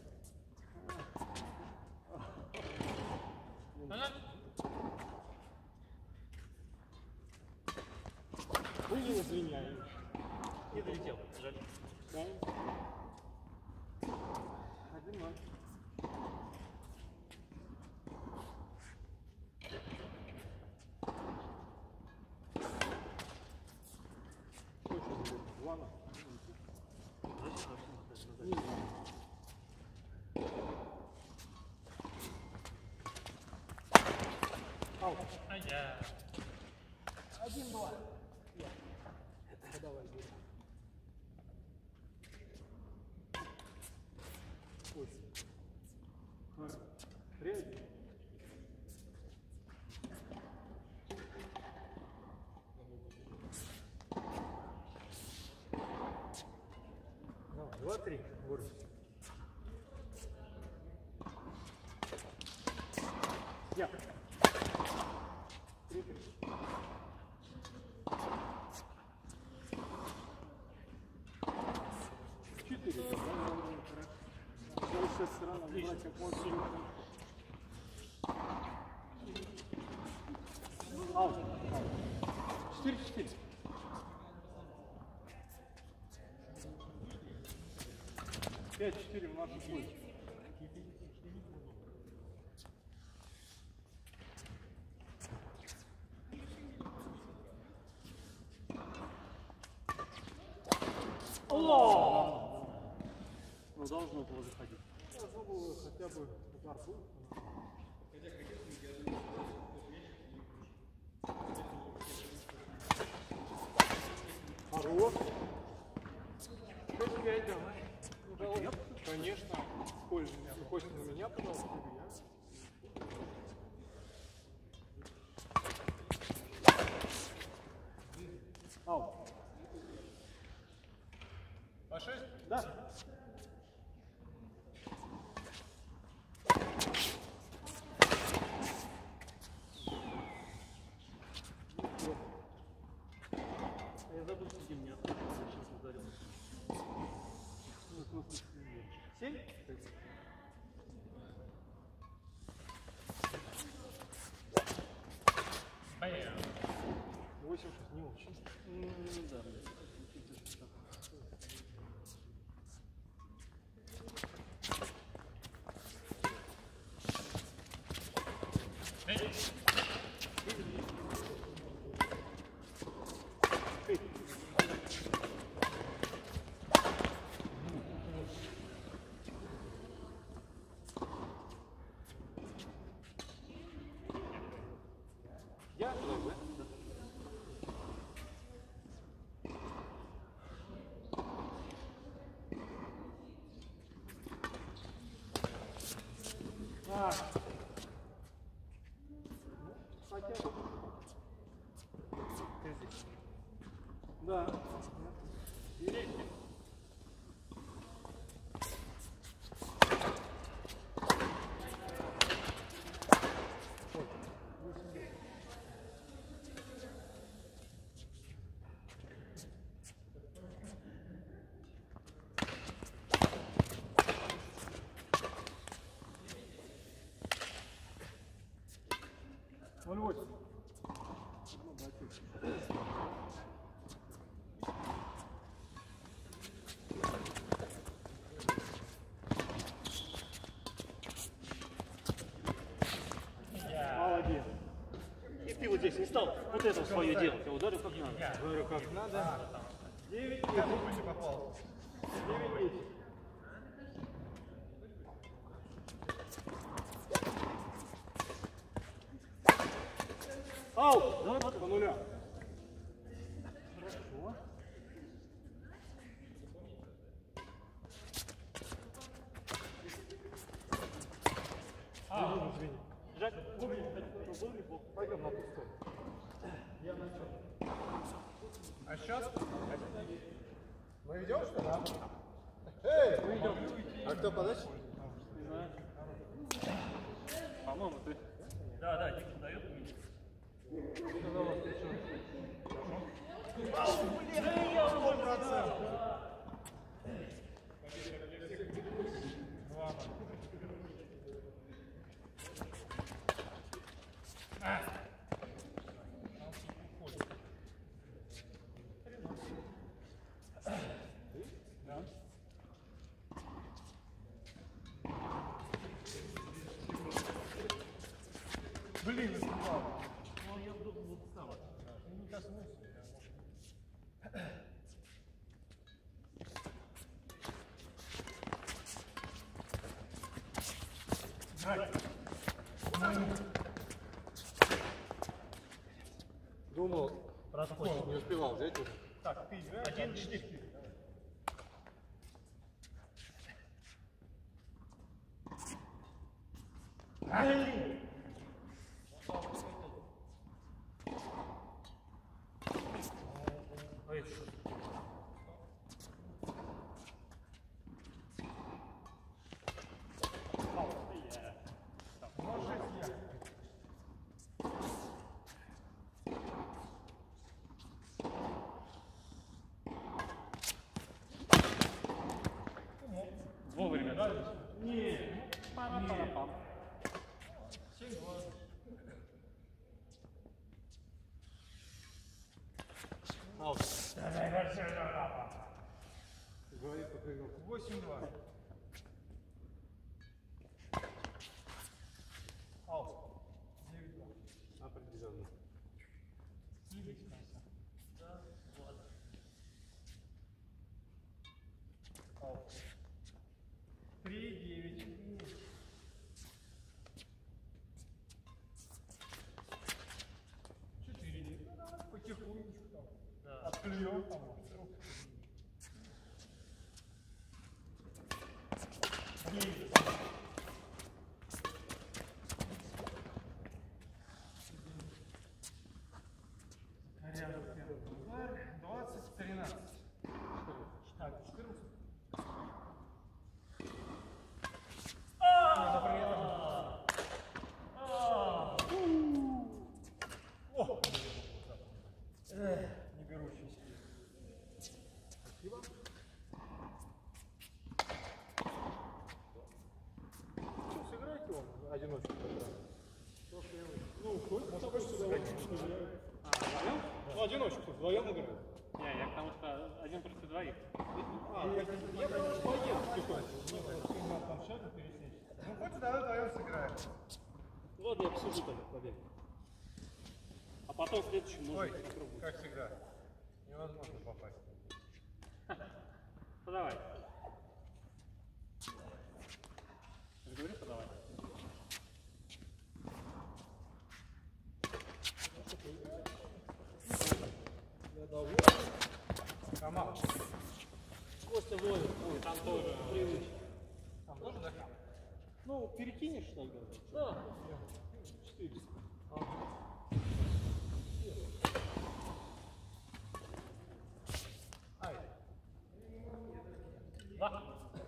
Блин, извиняюсь.
Не долетел, жаль.
Да. Один ноль. Два ноль. Аут.
Ай-я.
Один-два. Давай, ой. Реально? Два-три. Я. Три-три. Четыре. Сейчас странно брать как можно. Аут. Четыре-четыре. Пять-четыре в нашу пользу.
О! Ну должно было заходить.
Должно было хотя бы удар был. Хорош. Пять давай. Ну, давай. Конечно. Сколь меня. Ты хочешь на меня, пожалуйста, или я? Аут.
По шесть?
Да.
Я забыл, что меня сейчас ударил.
Семь? Восемь, не очень.
Да.
Я? А. Хотя бы. Ты здесь? Да. ноль восемь.
здесь, не стал вот это свое делать, я ударил как надо.
Говорю, как надо.
девять десять. Попал. девять десять.
Ау! Давай, давай.
По нуля.
Жак,
Пойдем на ту сторону. А сейчас? Мы ведем, что ли? Эй! Мы идем. А кто подальше?
Не знаю. По-моему, ты.
да, да, Дик подает мне.
Блин, испугал.
Ну, я вдруг вот сам. Не коснулся.
Думал, не успевал взять уже.
Так, ты играешь. Один, четыре. Блин! Ой, что?
Вовремя, да?
Не,
Пара-пара-пам.
Говорит, попрыгал.
восемь-два. Аут. девять-два.
Определенно.
Да, ладно. Аут. три-девять. четыре. Потихонечку там. Да. Отклюем там. девять. двадцать, тринадцать. Так, четырнадцать. Не берущий себе.
Спасибо. Что, сыграйте он одиночку? Ну, хочешь, хочешь сыграть?
А, вдвоем?
Ну, одиночку, вдвоем играют.
Не, я потому что один против двоих.
А, я, я просто поем тихонько.
Там что-то пересечь.
Ну, хоть давай вдвоем сыграем.
Ладно, я посижу тогда, побег. А потом следующий можно
Ой,
попробовать.
как всегда, невозможно попасть.
Подавай. Ты же говоришь, подавай.
Я доволен.
Команда.
Костя ловит.
Ой, там тоже.
Привычно.
Там тоже за камеру?
Ну, перекинешь тогда? Да. Четыре.
Ай.
Да.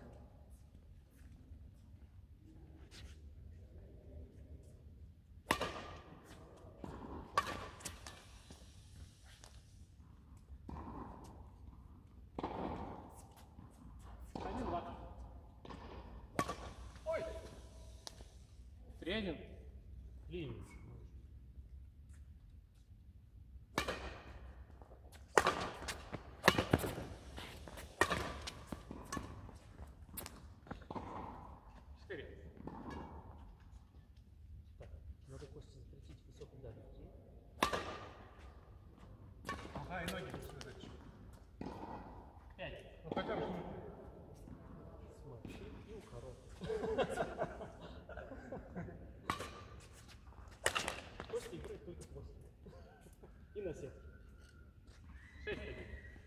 Один-два.
Ой.
Три-один.
Линию.
Четыре.
Так, надо Костя запретить высокий удар идти.
ноги сосредоточить.
Пять.
Ну хотя бы
Смочи и укороть. Просто играть только после. И на сетке.
Шесть один.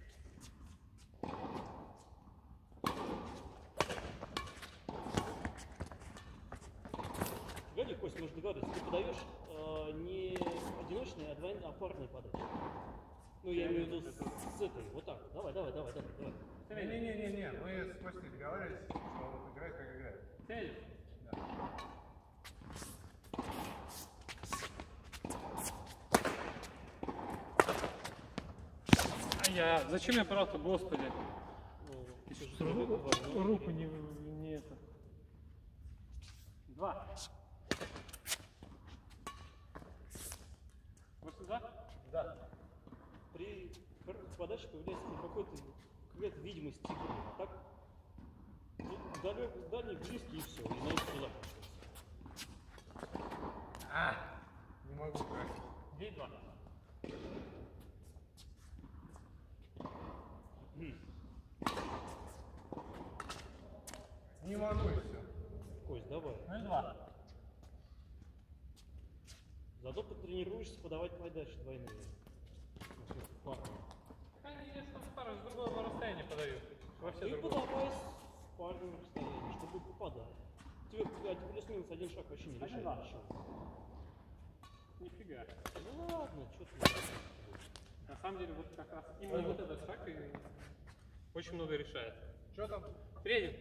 Погоди, Кость, может договориться, ты подаешь э, не одиночные, а двойные, а парные подачи. Ну, я имею в виду с, с этой, вот так. Давай, давай, давай, давай, давай.
Не-не-не-не, мы с Костей договаривались, что вот играет как играет.
Семь. А я... Зачем я брал-то, господи?
Ты что, руку, руку не, не это.
Два. Восемь два?
Да. При короткой подаче появляется какой-то какая-то видимость игры, а так далек, дальний, близкий и все, и на это туда
А, не могу играть.
Девять два.
Не могу и все.
Кость, давай.
Ноль два.
Зато потренируешься подавать подачи двойные.
Конечно, с парой, с другого расстояния подаю. Вообще
Ты
другое.
подавай с парным расстоянием, чтобы попадать. Тебе а, плюс-минус один шаг вообще не решает
Один-два.
ничего.
Нифига.
Ну ладно, что ты.
На самом деле, вот как раз именно вот этот шаг и очень много решает.
Что там?
Третий.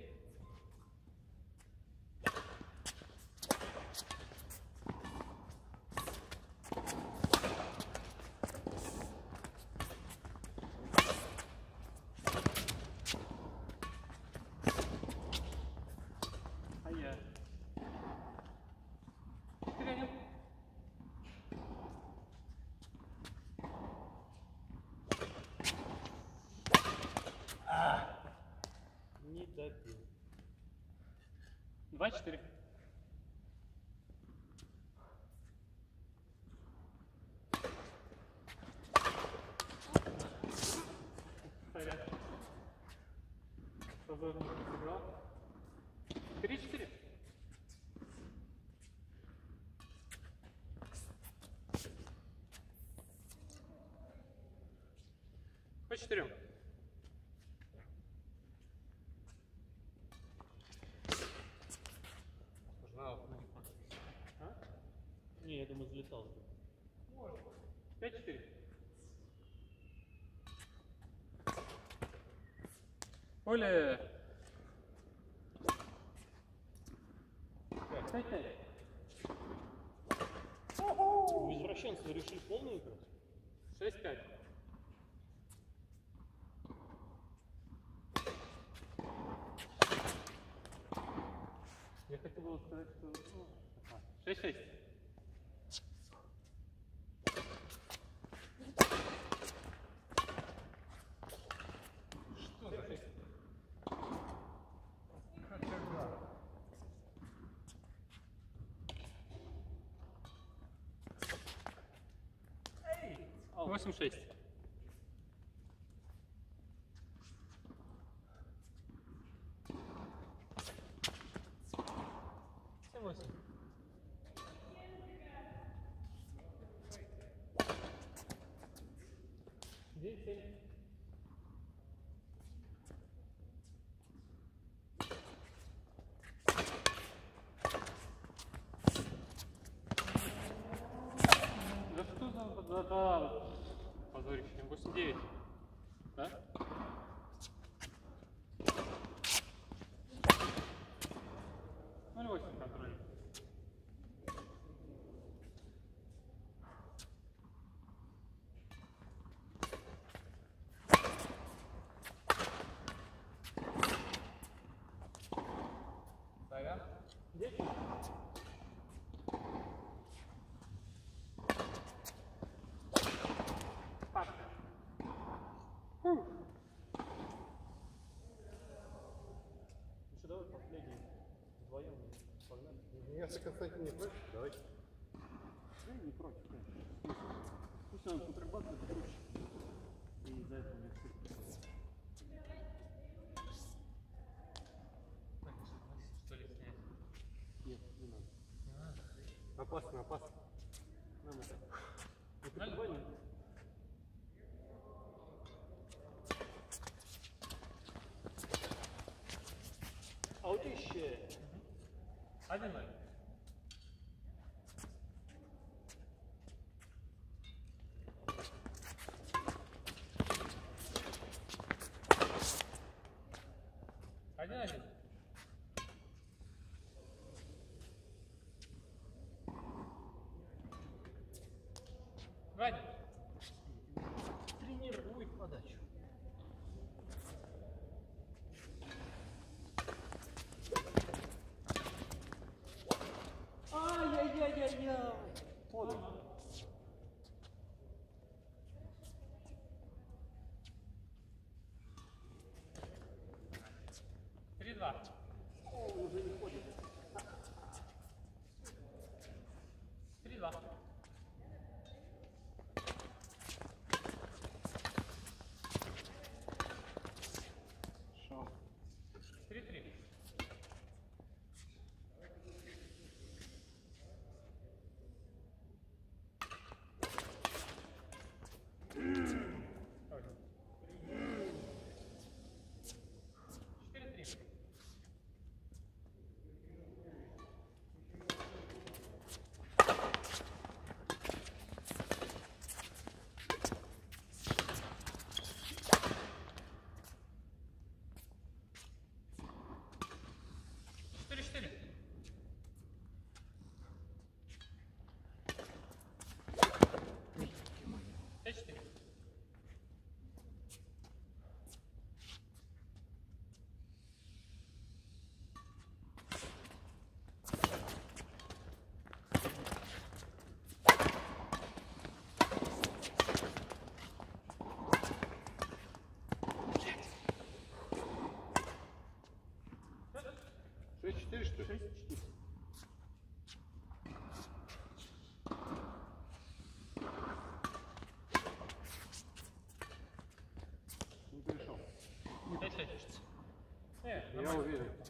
А я. Четыре один.
Не добил.
Два четыре. Порядок. Позорно сыграл. Три четыре. По четырем.
Не, я думаю, залетал.
Пять четыре. Оля. Пять пять.
У извращенцев решили полную играть?
Шесть пять. Я хотел было сказать, что... ну, ага. Шесть шесть.
Что за шесть? Хотя да.
Восемь шесть.
Семь восемь. Девять семь.
Да что за... Да, да. Позорище. восемь девять. Да? ноль восемь контроль.
Сорян.
Пашка.
Ну что, давай последний. Вдвоем погнали.
Если Константин не против, давайте.
Да, не против, конечно. Пусть он тут рыбак, это проще. И из-за этого мне все.
Что ли снять?
Нет, не надо. Опасно, опасно. Нам это. Это буквально. Аутище.
Один ноль. Один один. Вадим.
Тренируй подачу. Ай-яй-яй-яй-яй. Вот он.
Три два.
О, уже не ходит.
Три два.
Шаг.
Три три. Четыре три. Четыре четыре. Пять четыре.
Шесть четыре, что ли?
Шесть четыре.
Не пришел.
Пять шесть. Э,
Я уверен.